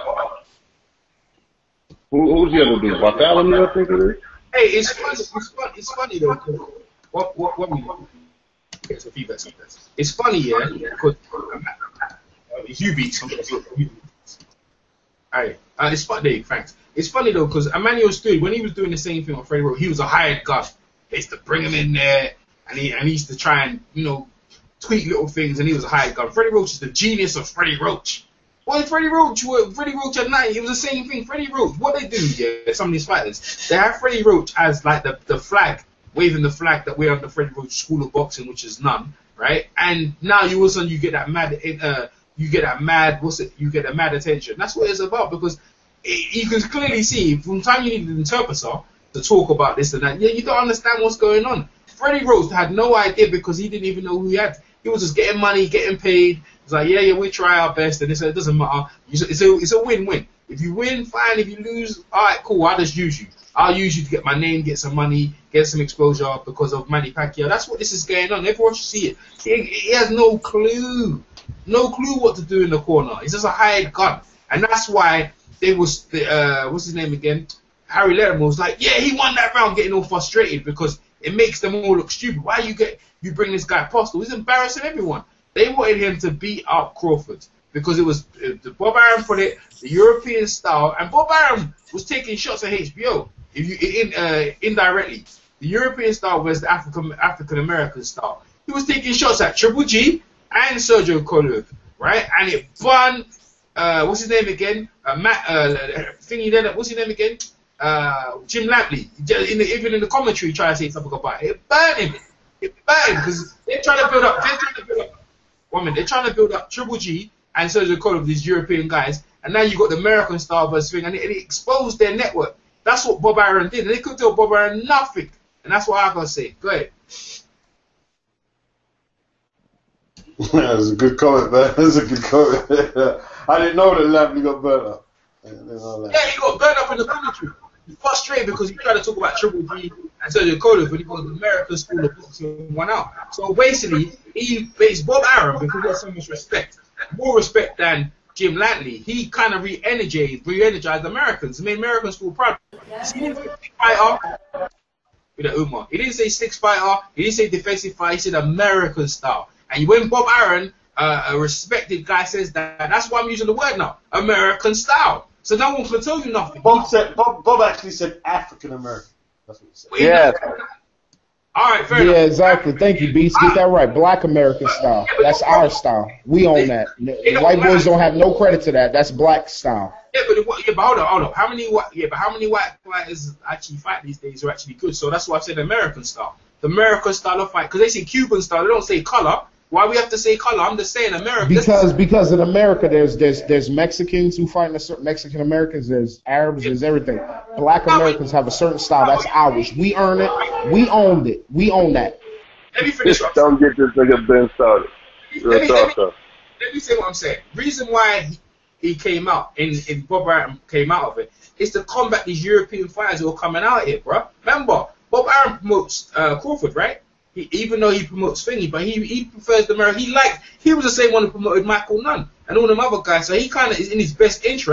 who's the other dude? Bartholomew, I think it is. Hey, it's funny though. What we do? Okay, so feedback. It's funny, yeah, because you beat. Alright, it's funny, thanks. It's funny though, because Emmanuel Stewart, when he was doing the same thing on Freddie Roach, he was a hired gun. They used to bring him in there, and he used to try and, you know, tweak little things, and he was a hired gun. Freddie Roach is the genius of Freddie Roach. Well, Freddie Roach at night, it was the same thing. Freddie Roach, what they do, yeah, some of these fighters, they have Freddie Roach as like the flag, waving the flag that we're on the Freddie Roach School of Boxing, which is none, right? And now you all of a sudden you get that mad attention. That's what it's about, because you can clearly see from the time you need an interpreter to talk about this and that, yeah, you don't understand what's going on. Freddie Roach had no idea because he didn't even know who he had. He was just getting money, getting paid. It's like, yeah, we try our best, and it doesn't matter. It's a win-win. If you win, fine. If you lose, all right, cool. I'll just use you. I'll use you to get my name, get some money, get some exposure because of Manny Pacquiao. That's what this is going on. Everyone should see it. He has no clue what to do in the corner. He's just a hired gun, and that's why what's his name again? Harry Letterman was like, yeah, he won that round, getting all frustrated because it makes them all look stupid. Why you bring this guy Postal? He's embarrassing everyone. They wanted him to beat up Crawford because it was Bob Arum put it, the European style, and Bob Arum was taking shots at HBO. Indirectly, the European style was the African American style. He was taking shots at Triple G and Sergio Kovalev, right? And it burned. What's his name again? What's his name again? Jim Lampley. Even in the commentary, trying to say something about it. It burned him. Because they're trying to build up. They're trying to build up Triple G and Sergio Kovalev, these European guys, and now you got the American style versus thing, and it exposed their network. That's what Bob Arum did, and they couldn't tell Bob Arum nothing, and that's what I gotta say. Go ahead. That's a good comment, man. That's a good comment. I didn't know that Lampley got burnt up. Yeah, he got burnt up in the commentary. He's frustrated because he tried to talk about Triple G and Sergio Kovalev when he got the American School of Boxing won out. So basically, he based Bob Arum because he has so much respect, more respect than Jim Lampley. He kind of re-energized Americans. He made American School proud. He didn't say stick fighter with the Umar. He didn't say six fighter. He didn't say defensive fight. He said American style. And when Bob Arum, a respected guy, says that, that's why I'm using the word now, American style. So no one can tell you nothing. Bob actually said African American. That's what he said. Yeah. All right, fair enough. Yeah, exactly. Thank you, Beast. Get that right. Black American style. That's our style. We own that. White boys don't have no credit to that. That's black style. Yeah, but hold on. How many white fighters actually fight these days are actually good? So that's why I said American style. The American style of fight, because they say Cuban style. They don't say color. Why we have to say color? I'm just saying America. Because in America there's Mexicans who fight in a certain Mexican Americans, there's Arabs, there's everything. Black Americans have a certain style. That's ours. We earn it. We owned it. We own that. Let me finish. Don't get this nigga Ben started. Let me say what I'm saying. Reason why he came out in Bob Arum came out of it is to combat these European fighters who are coming out here, bro. Remember, Bob Arum promotes Crawford, right? Even though he promotes Thingy, but he prefers the American. He was the same one who promoted Michael Nunn and all them other guys. So he kind of is in his best interest.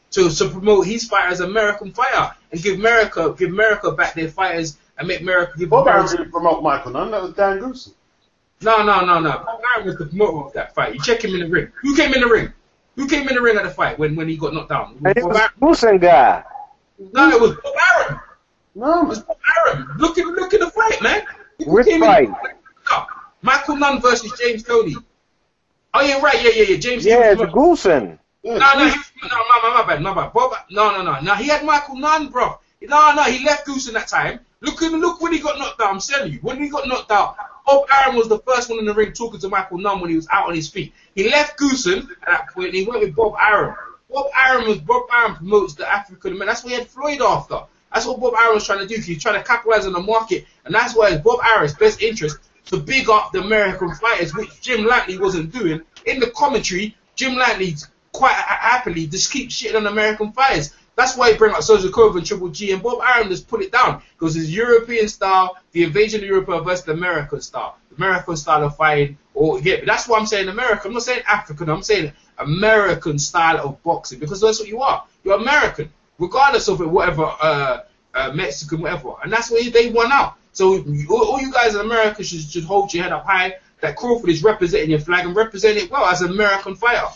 to promote his fight as American fighter and give America back their fighters and make America give Bob Arum America. didn't promote Michael Nunn. That was Dan Goosen. No. Bob Arum was the promoter of that fight. You check him in the ring. Who came in the ring? Who came in the ring at the fight when he got knocked down? It was Goosen guy. No, it was Bob Arum. No, It was Bob Arum. Look at the fight, man. Which fight? Michael Nunn versus James Toney. Oh, yeah, right. Yeah. James. Yeah, it's Goosen. No, my bad. Bob, no. He had Michael Nunn, bro. No, he left Goosen that time. Look when he got knocked out. I'm telling you, when he got knocked out, Bob Arum was the first one in the ring talking to Michael Nunn when he was out on his feet. He left Goosen at that point and he went with Bob Arum. Bob Arum promotes the African American. That's what he had Floyd after. That's what Bob Arum was trying to do. He's trying to capitalize on the market, and that's why it's Bob Arum's best interest to big up the American fighters, which Jim Langley wasn't doing. In the commentary, Jim Langley's quite happily just keep shitting on American fighters. That's why he bring up Sergio Cove and Triple G, and Bob Arum just put it down because it's European style, the invasion of Europe versus the American style, the American style of fighting. But that's why I'm saying American. I'm not saying African. I'm saying American style of boxing because that's what you are. You're American, regardless of it, whatever Mexican, whatever. And that's why they won out. So all you guys in America should hold your head up high. That Crawford is representing your flag and representing it well as an American fighter.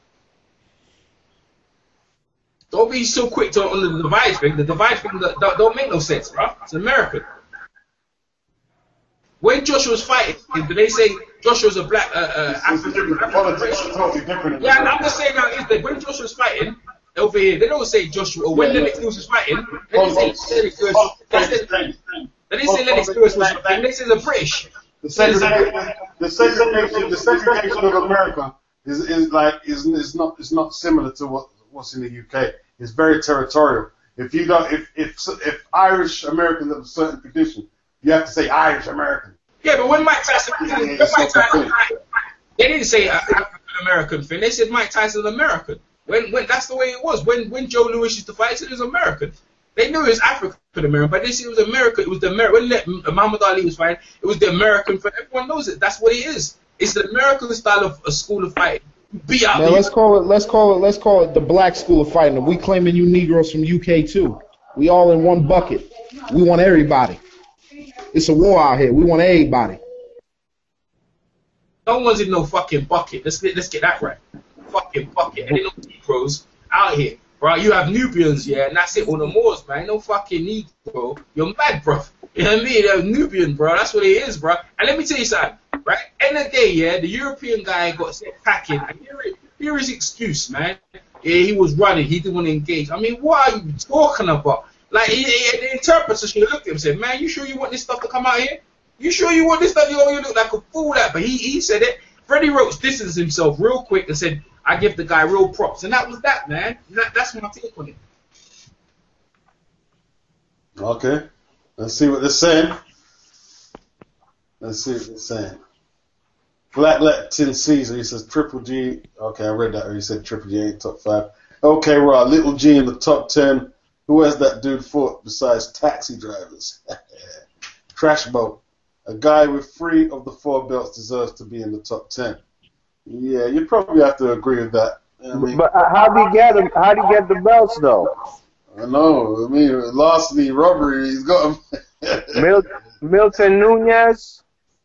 Don't be so quick on the divide thing. The divide thing don't make no sense, bro. It's American. When Joshua's fighting, did they say Joshua's a black African? Politics are totally different. Yeah, I'm just saying now is that when Joshua's fighting over here, they don't say Joshua. Or when Lennox Lewis was fighting, they didn't say Lennox Lewis. They didn't say Lennox Lewis was. They say the British. The segregation of America is not similar to what's in the UK. It's very territorial. If Irish Americans have a certain tradition, you have to say Irish American. Yeah, but when Mike Tyson, they didn't say African American thing. They said Mike Tyson American. When that's the way it was. When Joe Louis used to fight, they said it was American. They knew it was African American, but they said it was American. It was the American. When Muhammad Ali was fighting, it was the American. Everyone knows it. That's what it is. It's the American style of a school of fighting. Man, let's call it the black school of fighting. We claiming you Negroes from UK too. We all in one bucket. We want everybody. It's a war out here. We want everybody. No one's in no fucking bucket. Let's get that right. Fucking bucket. Ain't no Negroes out here, bro. You have Nubians, yeah, and that's it on the Moors, man. No fucking Negro. You're mad, bro. You know what I mean? They're Nubian, bro. That's what it is, bro. And let me tell you something, right? End of the day, yeah, the European guy got set packing. And here is his excuse, man. Yeah, he was running. He didn't want to engage. I mean, what are you talking about? Like, the interpreter should have looked at him and said, man, you sure you want this stuff to come out here? You sure you want this stuff? You look like a fool that. But he said it. Freddie Roach distanced himself real quick and said, I give the guy real props. And that was that, man. That's my take on it. Okay. Let's see what they're saying. Black Latin Caesar, he says Triple G. Okay, I read that. Or he said Triple G ain't top 5. Okay, right. Little G in the top 10. Who has that dude fought besides taxi drivers? Trash Boat. A guy with 3 of the 4 belts deserves to be in the top 10. Yeah, you probably have to agree with that. I mean, but how do you get them? How do you get the belts though? I know. I mean, larceny, robbery. He's got them. Milton Nunez.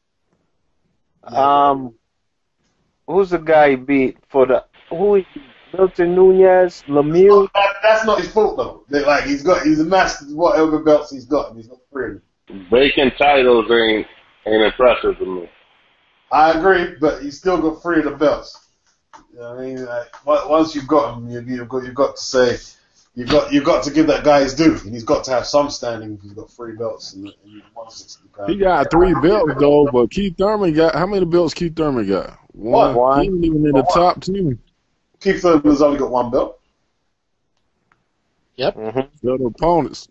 Who's the guy he beat for the? Who is Milton Nunez? Lemieux. That's not his fault though. He's a master of whatever belts he's got, and he's got 3 of them. Breaking titles ain't impressive to me. I agree, but he's still got 3 of the belts. You know what I mean? Once you've got him, you've got to say you've got to give that guy his due, and he's got to have some standing if he's got 3 belts and 160 pounds. He got 3 belts though, but Keith Thurman got how many belts? Keith Thurman got 1. He ain't even in the top 2. Keith Thurman's only got 1 belt. Yep. The opponents.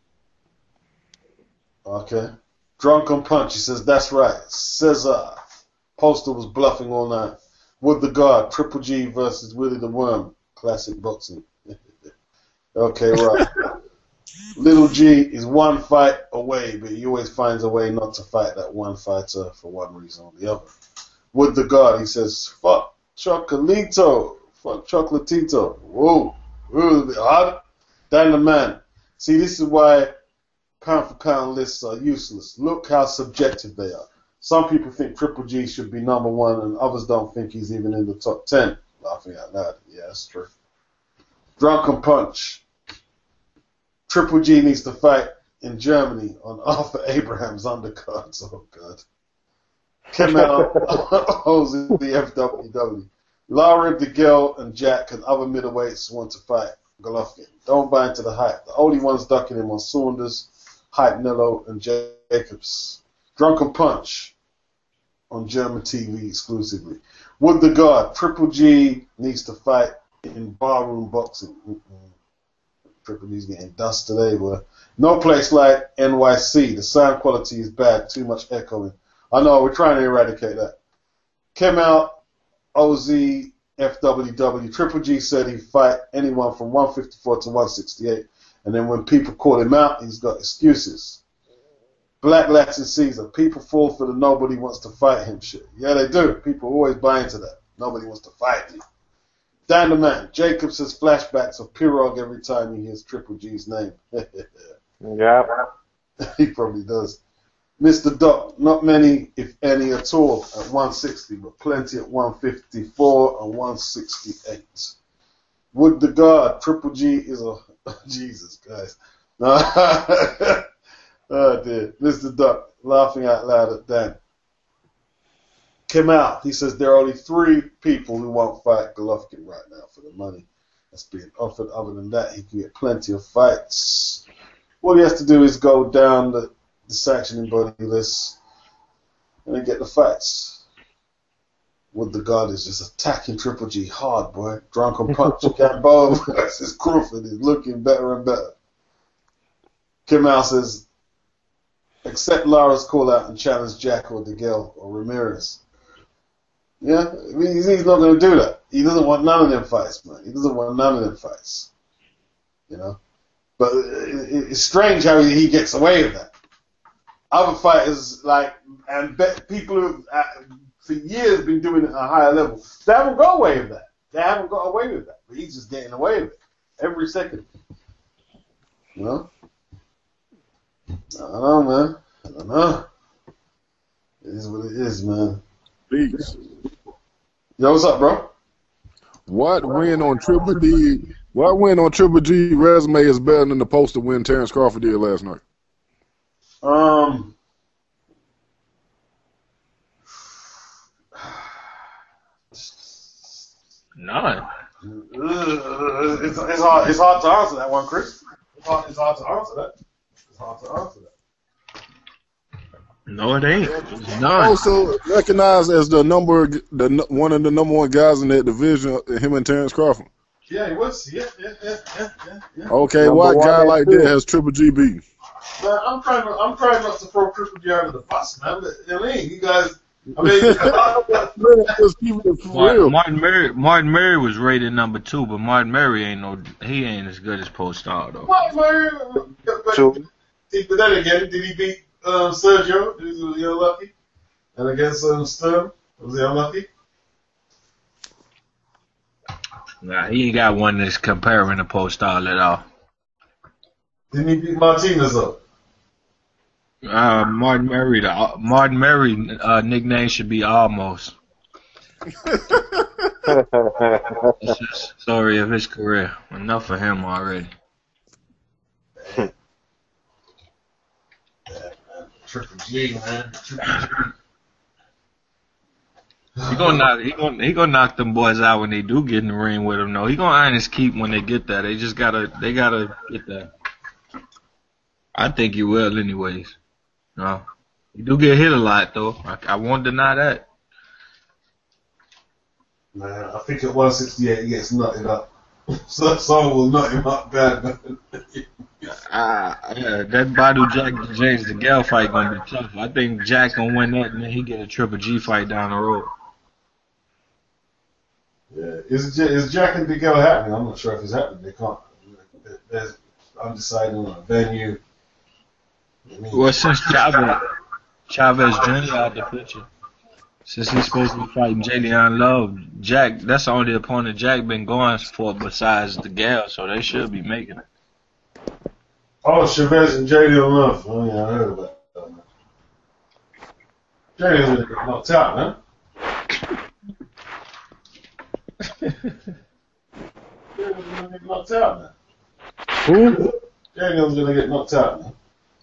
Okay. Drunken Punch, he says, that's right. Cesar. Postal was bluffing all night. Wood the Guard, Triple G versus Willie the Worm. Classic boxing. Okay, right. Little G is 1 fight away, but he always finds a way not to fight that one fighter for one reason or the other. Wood the Guard, he says, fuck Chocolatito. Fuck Chocolatito. Whoa. It was a bit harder. Dan the Man. See, this is why pound for pound lists are useless. Look how subjective they are. Some people think Triple G should be number 1, and others don't think he's even in the top 10. Laughing out loud. Yeah, that's true. Drunken Punch. Triple G needs to fight in Germany on Arthur Abraham's undercards. Oh, God. Kemal owns the FWW. Lara, DeGale, and Jack and other middleweights want to fight Golovkin. Don't buy into the hype. The only ones ducking him are Saunders, Hype Nello, and Jacobs. Drunken Punch on German TV exclusively. Wood the Guard. Triple G needs to fight in barroom boxing. Triple G's getting dust today, boy. No place like NYC. The sound quality is bad. Too much echoing. I know, we're trying to eradicate that. Kemal, OZ, FWW. Triple G said he'd fight anyone from 154 to 168. And then when people call him out, he's got excuses. Black Latin Caesar. People fall for the nobody wants to fight him shit. Yeah, they do. People always buy into that. Nobody wants to fight him. Dan the Man. Jacob says flashbacks of Pirog every time he hears Triple G's name. Yeah. He probably does. Mr. Doc, not many, if any at all, at 160, but plenty at 154 and 168. Wood the Guard, Triple G is a... Jesus, guys. Oh, dear. Mr. Duck, laughing out loud at Dan. Kemal, he says there are only 3 people who won't fight Golovkin right now for the money that's being offered. Other than that, he can get plenty of fights. All he has to do is go down the sanctioning body list and then get the fights. Wood the Guard is just attacking Triple G hard, boy. Drunken Punch, Gamboa versus Crawford is looking better and better. Kemal says, accept Lara's call out and challenge Jack or DeGale or Ramirez. Yeah, I mean, he's not going to do that. He doesn't want none of them fights, man. He doesn't want none of them fights. You know? But it's strange how he gets away with that. Other fighters, like, and people who have for years been doing it at a higher level, they haven't got away with that. They haven't got away with that. But he's just getting away with it every second. You know? I don't know, man. I don't know. It is what it is, man. Peace. Yo, what's up, bro? What win on Triple G resume is better than the poster win Terrence Crawford did last night? None. It's hard to answer that one, Chris. It's hard to answer that. It's hard to answer that. No, it ain't. It's none. Also recognized as one of the number 1 guys in that division, him and Terrence Crawford. Yeah, he was. Yeah. Okay, what guy like that has Triple G beaten? Man, I'm trying not to throw Triple G under the bus, man. But, I mean, you guys. I mean, Martin Murray was rated number 2, but Martin Murray ain't as good as Postal though. Martin Murray, but then again, did he beat Sergio? Was he unlucky? And against Sturm, was he unlucky? Nah, he ain't got one that's comparing to Postal at all. Didn't he beat Martinez though? Martin Murray nickname should be Almost. It's just story of his career. Enough for him already. Triple G, man. He gonna knock them boys out when they do get in the ring with him. No, he gonna earn his keep when they get that. They gotta get that. I think he will, anyways. No, he do get hit a lot though. I won't deny that. Man, I think at 168 he gets nutted up. Someone will nut him up bad, man. Yeah, that Badu Jack James DeGale fight gonna be tough. I think Jack gonna win that, and then he get a Triple G fight down the road. Yeah, is Jack and DeGale happening? I'm not sure if it's happening. They can't. There's undecided on a venue. Well, since Chavez Jr. out the picture, Since he's supposed to be fighting Jadion Love, Jack, that's the only opponent Jack been going for besides the Gal, so they should be making it. Oh, Chavez and Jadion Love. Oh, yeah, I heard about that, man. Jadion's gonna get knocked out, man. Jadion's gonna get knocked out, man. Who? Jadion's gonna get knocked out, man.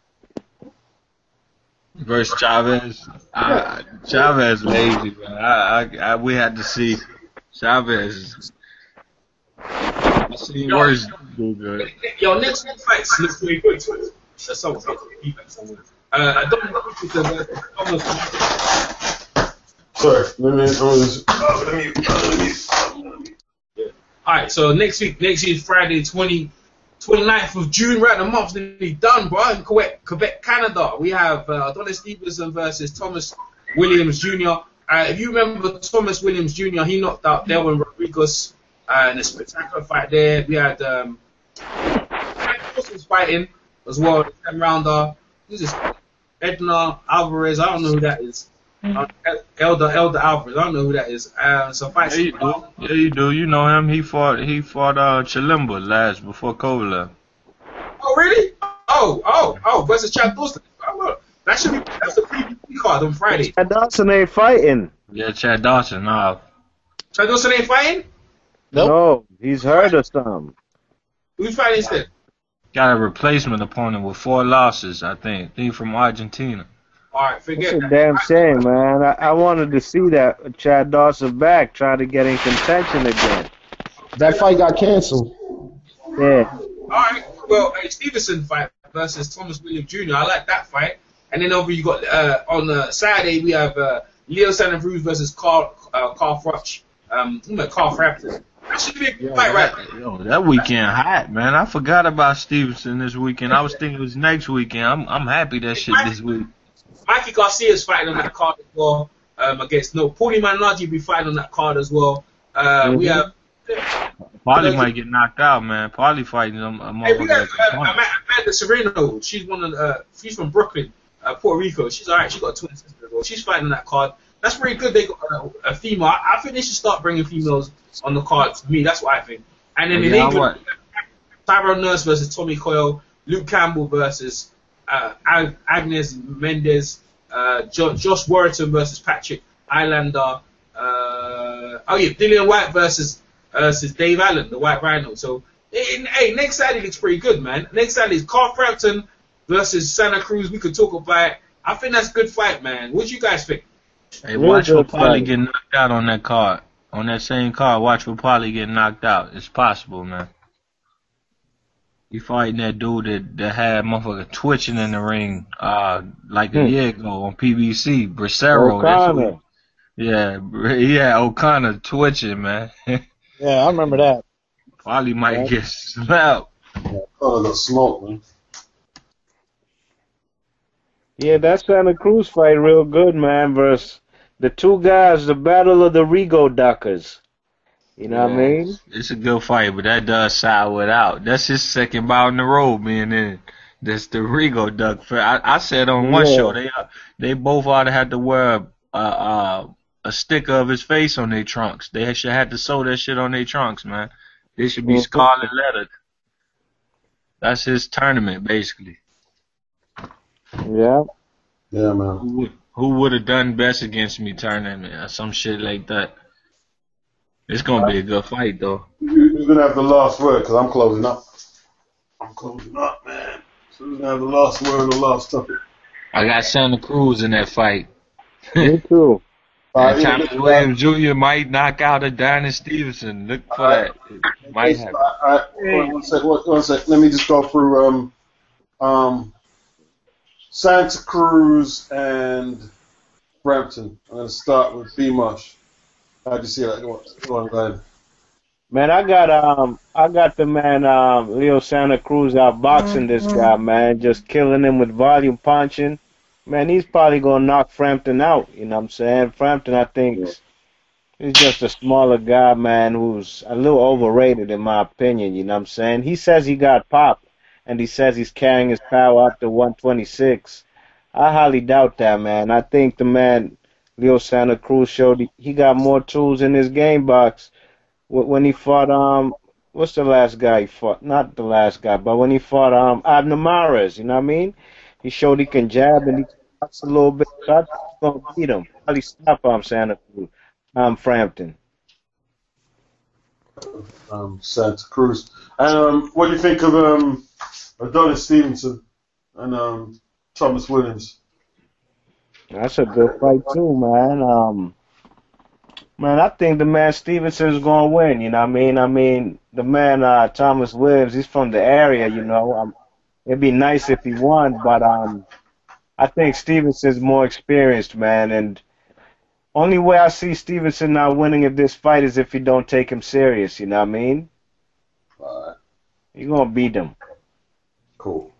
Versus Chavez. Chavez lazy, man. We had to see Chavez. I see worse do good. Yo, next fight. Let's do it quick. That's someone feedback somewhere. I don't know if it's Thomas. Sorry, let me. All right, so next week is Friday, 29th of June, right? The month's nearly done, bro. In Quebec, Canada, we have Adonis Stevenson versus Thomas Williams Jr. If you remember Thomas Williams Jr., he knocked out Delvin Rodriguez in a spectacular fight there. We had was fighting as well, the 10-rounder. Who's this? Edna Alvarez. I don't know who that is. Elder Alvarez. I don't know who that is. So fight. Yeah, you do. You know him. He fought Chilimba last before Kovalev. Oh, really? Oh, versus Chad Dawson. That's a preview card on Friday. Chad Dawson ain't fighting. Yeah, Chad Dawson. Nah. Chad Dawson ain't fighting? Nope. No, he's hurt or something. Who's fighting instead? Got a replacement opponent with 4 losses, I think. He from Argentina. All right, forget That's a damn shame, man. I wanted to see that Chad Dawson back, trying to get in contention again. That fight got canceled. Yeah. All right. Well, a Stevenson fight versus Thomas Williams Jr. I like that fight. And then over you got on Saturday we have Leo Santa Cruz versus Carl Froch. Carl Frampton. That should be a good fight, right? Yo, that weekend hot, man. I forgot about Stevenson this weekend. I was thinking it was next weekend. I'm happy that shit this week. Mikey Garcia's fighting on that card as well. Against Paulie Malignaggi will be fighting on that card as well. We have. Paulie might get knocked out, man. Paulie fighting a motherfucker. We have Amanda Sereno. She's she's from Brooklyn, Puerto Rico. She's alright. She got a twin sister as well. She's fighting on that card. That's pretty good. They got a female. I think they should start bringing females on the card. To me, that's what I think. And then in England, Tyrone Nurse versus Tommy Coyle, Luke Campbell versus Agnes Mendez, Josh Warrington versus Patrick Islander. Dillian White versus Dave Allen, the White Rhino. So, hey, next Saturday looks pretty good, man. Next Saturday is Carl Frampton versus Santa Cruz. We could talk about it. I think that's a good fight, man. What do you guys think? Hey, watch for Paulie get knocked out on that card. On that same card, watch for Paulie get knocked out. It's possible, man. He fighting that dude that had motherfucker twitching in the ring like a year ago on PBC. Bracero. O'Connor. Yeah, O'Connor twitching, man. Yeah, I remember that. Paulie might get slapped. Oh, the smoke, man. Yeah, that Santa Cruz fight real good, man, versus the two guys, the battle of the Rigo Duckers. You know what I mean? It's a good fight, but that does sour it out. That's his second bout in the row being in. That's the Rigo Duck fight. I said on one show, they both ought to have to wear a sticker of his face on their trunks. They should have to sew that shit on their trunks, man. They should be scarlet lettered. That's his tournament, basically. Yeah. Yeah, man. Who would have done best against me tournament or some shit like that? It's going to be a good fight, though. Who's going to have the last word? Because I'm closing up. Man. So who's going to have the last word on the last topic? I got Santa Cruz in that fight. Me too. And Thomas Williams Jr. might knock out Adonis Stevenson. Look for that. It might happen. One sec. Let me just go through Santa Cruz and Brampton. I'm going to start with B-Mush. How'd you see that? Go on, go ahead. Man, I got the man Leo Santa Cruz outboxing this guy, man, just killing him with volume punching. Man, he's probably gonna knock Frampton out. You know what I'm saying? Frampton, I think, he's just a smaller guy, man, who's a little overrated in my opinion. You know what I'm saying? He says he got popped, and he says he's carrying his power up to 126. I highly doubt that, man. I think the man Leo Santa Cruz showed he got more tools in his game box when he fought what's the last guy he fought? Not the last guy, but when he fought Abner Mares, you know what I mean? He showed he can jab and he can box a little bit. So I think he's gonna beat him. Probably stop Santa Cruz, Frampton. Santa Cruz. And what do you think of Adonis Stevenson and Thomas Williams? That's a good fight too, man. Man, I think the man Stevenson's gonna win. You know what I mean? The man Thomas Williams, he's from the area. You know, it'd be nice if he won, but I think Stevenson's more experienced, man. And only way I see Stevenson not winning if this fight is if he don't take him serious. You know what I mean? All right. You're gonna beat him. Cool.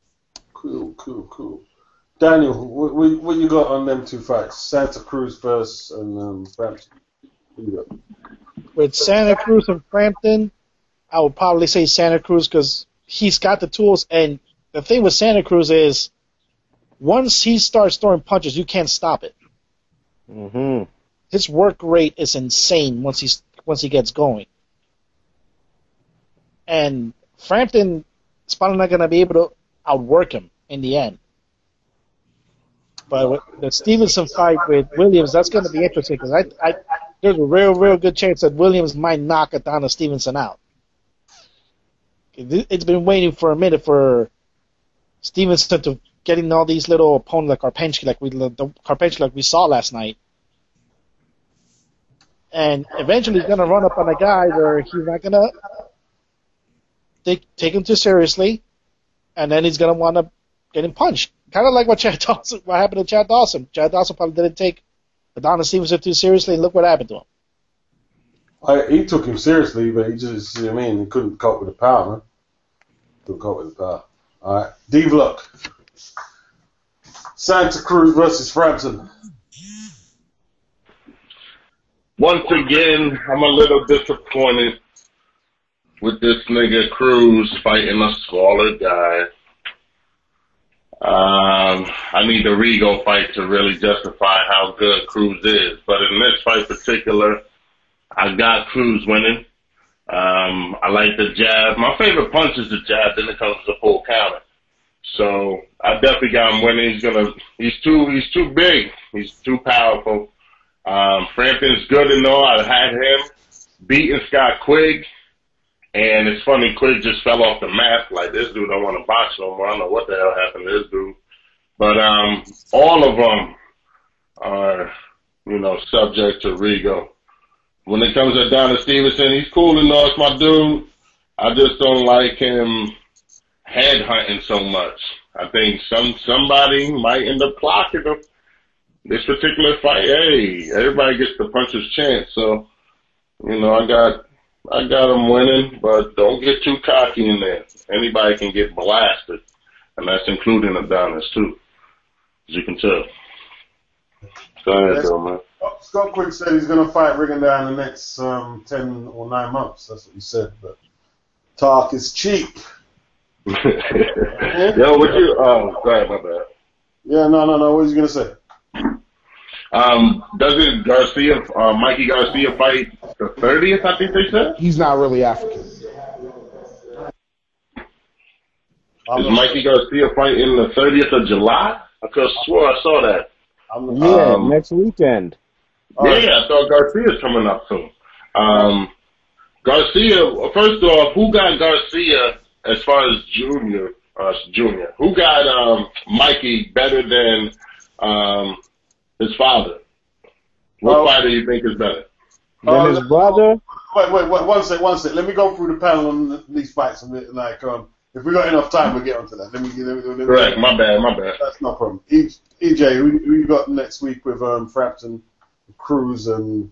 Daniel, what you got on them two fights? Santa Cruz first and Frampton. What you got? With Santa Cruz and Frampton, I would probably say Santa Cruz because he's got the tools. And the thing with Santa Cruz is once he starts throwing punches, you can't stop it. Mm-hmm. His work rate is insane once he gets going. And Frampton is probably not going to be able to outwork him in the end. But with the Stevenson fight with Williams, that's going to be interesting because there's a real good chance that Williams might knock Adonis Stevenson out. It's been waiting for a minute for Stevenson to getting all these little opponents like Karpinski like we saw last night. And eventually he's going to run up on a guy where he's not going to take him too seriously, and then he's going to wind up getting punched. Kind of like what happened to Chad Dawson. Chad Dawson probably didn't take Adonis Stevenson too seriously, and look what happened to him. He took him seriously, but he just, you know what I mean, he couldn't cope with the power, man. Couldn't cope with the power. All right, D-Block. Santa Cruz versus Frampton. Once again, I'm a little disappointed with this nigga Cruz fighting a smaller guy. I need the Rigo fight to really justify how good Cruz is. But in this fight particular, I got Cruz winning. I like the jab. My favorite punch is the jab, then it comes to the full counter. So I definitely got him winning. He's too big. He's too powerful. Frampton's good to know. I had him beating Scott Quigg. And it's funny, Quigg just fell off the map. Like, this dude don't want to box no more. I don't know what the hell happened to this dude. But all of them are, subject to Rigo. When it comes to Adonis Stevenson, he's cool and all. It's my dude. I just don't like him headhunting so much. I think somebody might end up clocking him. This particular fight, hey, everybody gets the puncher's chance. So, I got him winning, but don't get too cocky in there. Anybody can get blasted, and that's including Adonis, too, as you can tell. Go ahead, though, man. Scott Quigg said he's going to fight Rigondeaux in the next 10 or 9 months. That's what he said, but talk is cheap. Yo, what you... Oh, go ahead, my bad. Yeah, no. What was you going to say? Doesn't Mikey Garcia fight the 30th, I think they said? He's not really African. Is Mikey Garcia fighting the 30th of July? I could have swore I saw that. Yeah, next weekend. Yeah, I thought Garcia's coming up soon. Garcia, first off, who got Garcia as far as Junior? Who got Mikey better than his father? What fighter do you think is better? Than his brother? Wait, one sec. Let me go through the panel on these fights. If we got enough time, we'll get onto that. Correct, my bad. That's no problem. EJ, who you got next week with Frampton, Cruz, and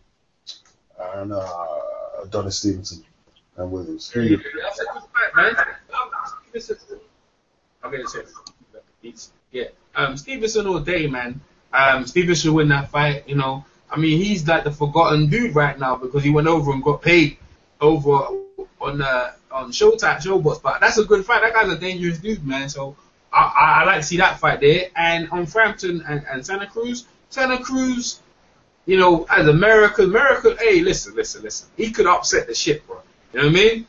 Adonis Stevenson and Williams? Who you? That's a good fight, man. Stevenson all day, man. Stevenson should win that fight, he's like the forgotten dude right now because he went over and got paid over on Showbox. But that's a good fight. That guy's a dangerous dude, man. So I like to see that fight there. And on Frampton and Santa Cruz, you know, as America, hey, listen. He could upset the shit, bro. You know what I mean?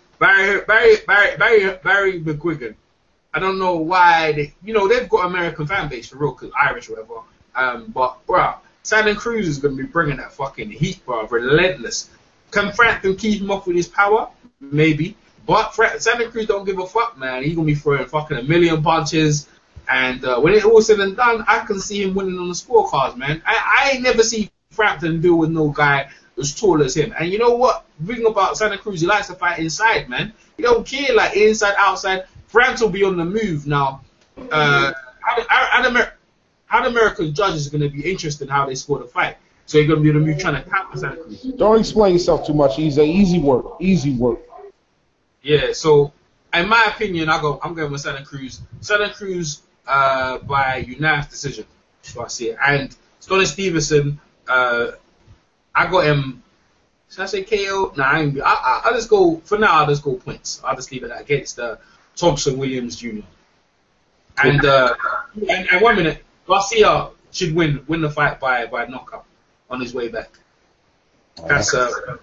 Barry McGuigan. I don't know why they've got American fan base for real, cause Irish or whatever. But bro, Santa Cruz is gonna be bringing that fucking heat, bro. Relentless. Can Frampton keep him off with his power? Maybe. But Santa Cruz don't give a fuck, man. He's gonna be throwing fucking a million punches. And when it all said and done, I can see him winning on the scorecards, man. I ain't never see Frampton deal with no guy as tall as him. And you know what? The thing about Santa Cruz, he likes to fight inside, man. He don't care, like, inside, outside. Frampton will be on the move now. How the American judges are going to be interested in how they score the fight. So you're going to be on the move trying to counter Santa Cruz. Don't explain yourself too much. He's easy work. Easy work. Yeah, so in my opinion, I'm going with Santa Cruz. Santa Cruz by unanimous decision. So I see it. And Scotty Stevenson, I got him. Should I say KO? Nah, I'll just go, for now, I'll just go points. I'll just leave it against Thompson Williams Jr. And 1 minute, Garcia should win the fight by knockout on his way back. That's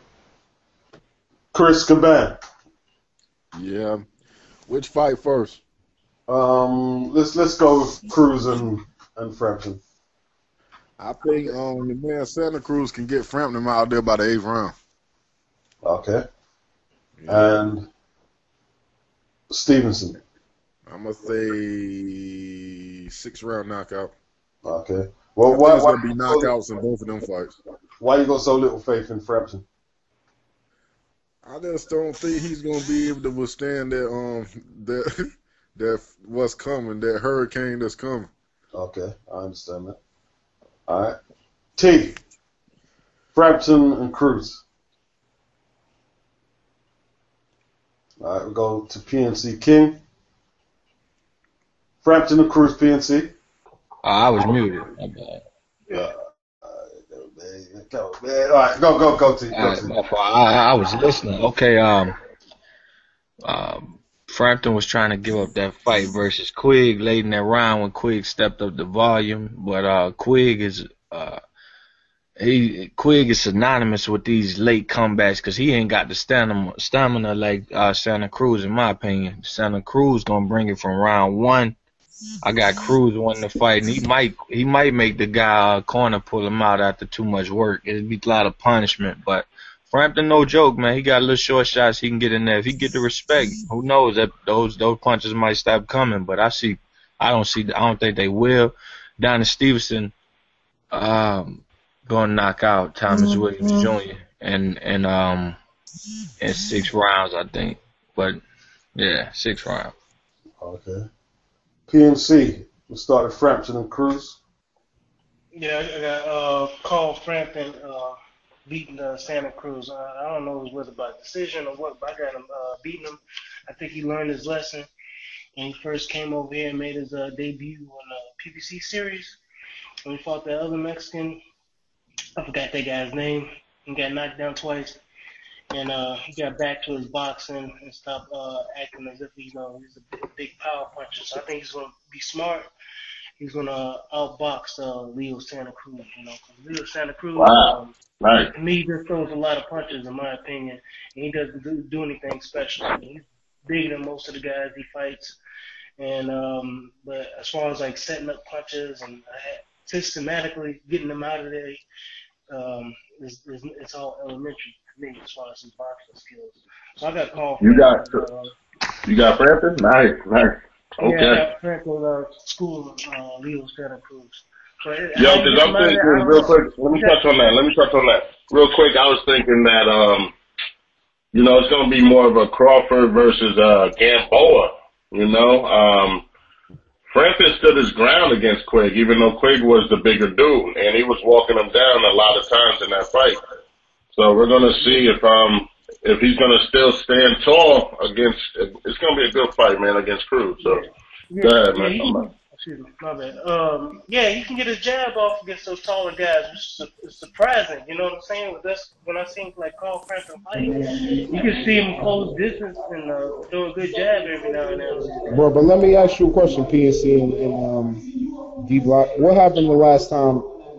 Chris Caban. Yeah. Which fight first? Let's go with Cruz and Frampton. I think the man Santa Cruz can get Frampton out there by the 8th round. Okay. Yeah. And Stevenson. I'm gonna say 6th round knockout. Okay. Well, why there's gonna be knockouts in both of them fights? Why you got so little faith in Frampton? I just don't think he's gonna be able to withstand that that what's coming, that hurricane that's coming. Okay, I understand that. All right. T. Frampton and Cruz. All right, we'll go to PNC King. Frampton and Cruz, PNC. I was muted. My bad. Yeah. All right, go, T. I was listening. Okay, Frampton was trying to give up that fight versus Quigg late in that round when Quigg stepped up the volume, but Quigg is synonymous with these late comebacks because he ain't got the stamina like Santa Cruz, in my opinion. Santa Cruz gonna bring it from round 1. I got Cruz winning the fight, and he might make the guy corner pull him out after too much work. It'd be a lot of punishment, but Frampton, no joke, man. He got little short shots he can get in there. If he get the respect, who knows that those punches might stop coming. But I don't think they will. Donnie Stevenson, gonna knock out Thomas Williams Jr. in 6 rounds, I think. But yeah, 6 rounds. Okay. PNC, we'll start at Frampton and Cruz. Yeah, I got Carl Frampton beating Santa Cruz. I don't know if it was about decision or what, but I got him beating him. I think he learned his lesson when he first came over here and made his debut on the PBC series. When he fought that other Mexican, I forgot that guy's name. He got knocked down twice. And he got back to his boxing and stopped acting as if he's a big power puncher. So I think he's going to be smart. He's going to outbox Leo Santa Cruz, because Leo Santa Cruz, right. To me, he just throws a lot of punches, in my opinion, and he doesn't do anything special. I mean, he's bigger than most of the guys he fights. And but as far as like setting up punches and systematically getting them out of there, it's all elementary. As far as his boxing skills. So I got called. You got Frampton? Nice. Okay. Yeah, I got Frampton school Leo Santa Cruz. So because I'm thinking real quick. Let me touch on that. Real quick, I was thinking that it's going to be more of a Crawford versus Gamboa. Frampton stood his ground against Quigg, even though Quigg was the bigger dude, and he was walking him down a lot of times in that fight. So we're going to see if he's going to still stand tall against. It's going to be a good fight, man, against Cruz. So go ahead, man. Excuse me, my bad. He can get his jab off against those taller guys, which is surprising. You know what I'm saying? With this, when I see like Carl Frampton fight, you can see him close distance and throw a good jab every now and then. Bro, but let me ask you a question, PNC and D Block. What happened the last time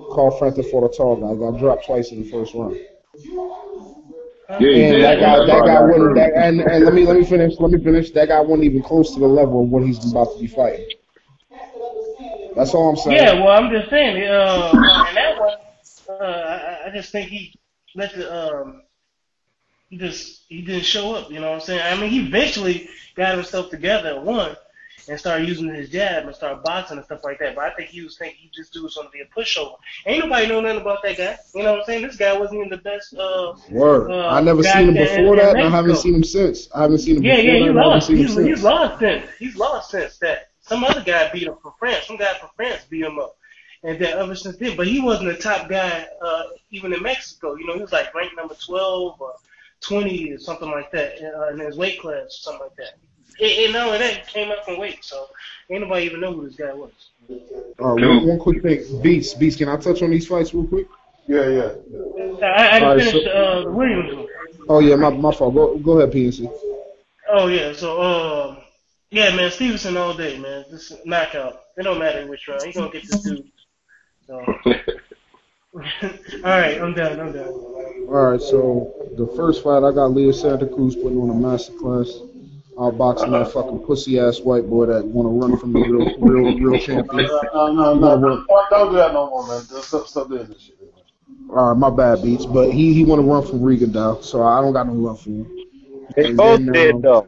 Carl Frampton fought a tall guy. Got dropped twice in the first round. Yeah, And that guy wouldn't. And let me finish. That guy wasn't even close to the level of what he's about to be fighting. That's all I'm saying. Yeah, well, I'm just saying, and that one, I just think he let the he didn't show up. You know what I'm saying? I mean, he eventually got himself together and won, and started using his jab and started boxing and stuff like that. But I think he was thinking he just do something to be a pushover. Ain't nobody know nothing about that guy. You know what I'm saying? This guy wasn't even the best. Word. I never seen him before that, and I haven't seen him since. I haven't seen him before that. Yeah, he lost. He's lost since. He's lost since that. Some other guy beat him from France. Some guy from France beat him up. And then ever since then, but he wasn't a top guy even in Mexico. You know, he was like ranked number 12 or 20 or something like that in his weight class or something like that. And not only that, he came up from weight, so ain't nobody even know who this guy was. One quick thing. Beats, can I touch on these fights real quick? Yeah. I just finished the Williams one. Oh, yeah, my fault. Go ahead, PNC. Oh, yeah, so, yeah, man, Stevenson all day, man. This knockout. It don't matter which round. He's going to get this dude. So. All right, I'm done. All right, so the first fight, I got Leo Santa Cruz putting on a masterclass. Outboxing that fucking pussy-ass white boy that want to run from the real champion. No. Don't do that no more, man. Stop doing this shit. All right, my bad, Beats. But he want to run from Rigondeaux, so I don't got no love for him. They both did, though.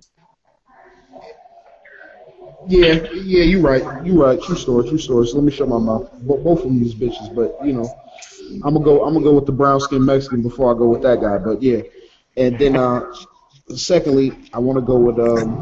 Yeah, you right. True story. So let me shut my mouth. Both of them these bitches, but you know, I'm gonna go with the brown skinned Mexican before I go with that guy. But yeah, and then secondly, I want to go with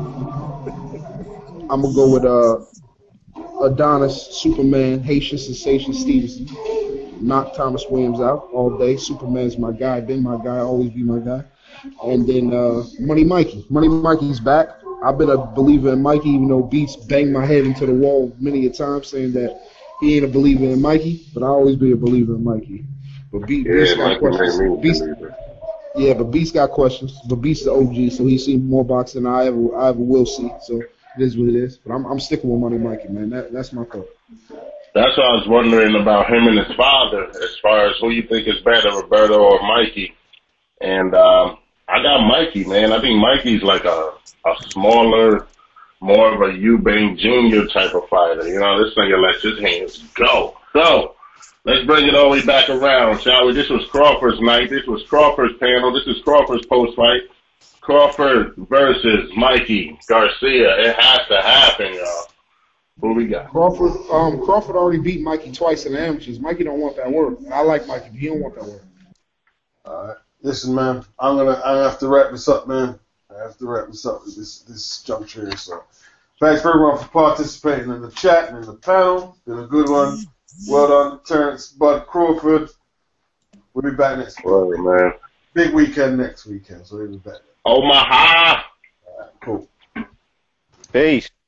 Adonis, Superman, Haitian sensation Stevenson. Knock Thomas Williams out all day. Superman's my guy, been my guy, always be my guy. And then Money Mikey. Money Mikey's back. I've been a believer in Mikey, even though Beats banged my head into the wall many a time saying that he ain't a believer in Mikey, but I always be a believer in Mikey. But Beats got questions. But Beats got questions. But Beats the OG, so he's seen more boxing than I ever will see. So it is what it is. But I'm sticking with Money Mikey, man. That's my thought. That's what I was wondering about him and his father, as far as who you think is better, Roberto or Mikey. And I got Mikey, man. I think Mikey's like a smaller, more of a Eubank Jr. type of fighter. You know, this nigga lets his hands go. So, let's bring it all the way back around, shall we? This was Crawford's night. This was Crawford's panel. This is Crawford's post-fight. Crawford versus Mikey Garcia. It has to happen, y'all. Who we got? Crawford already beat Mikey twice in the amateurs. Mikey don't want that work. I like Mikey, but he don't want that work. All right. Listen, man, I have to wrap this up, man. I have to wrap this up at this juncture here. So, thanks for everyone for participating in the chat and in the panel. Been a good one. Well done, Terrence Bud Crawford. We'll be back next week. Well, man. Big weekend next weekend, so we'll be back. Omaha. All right, cool. Peace.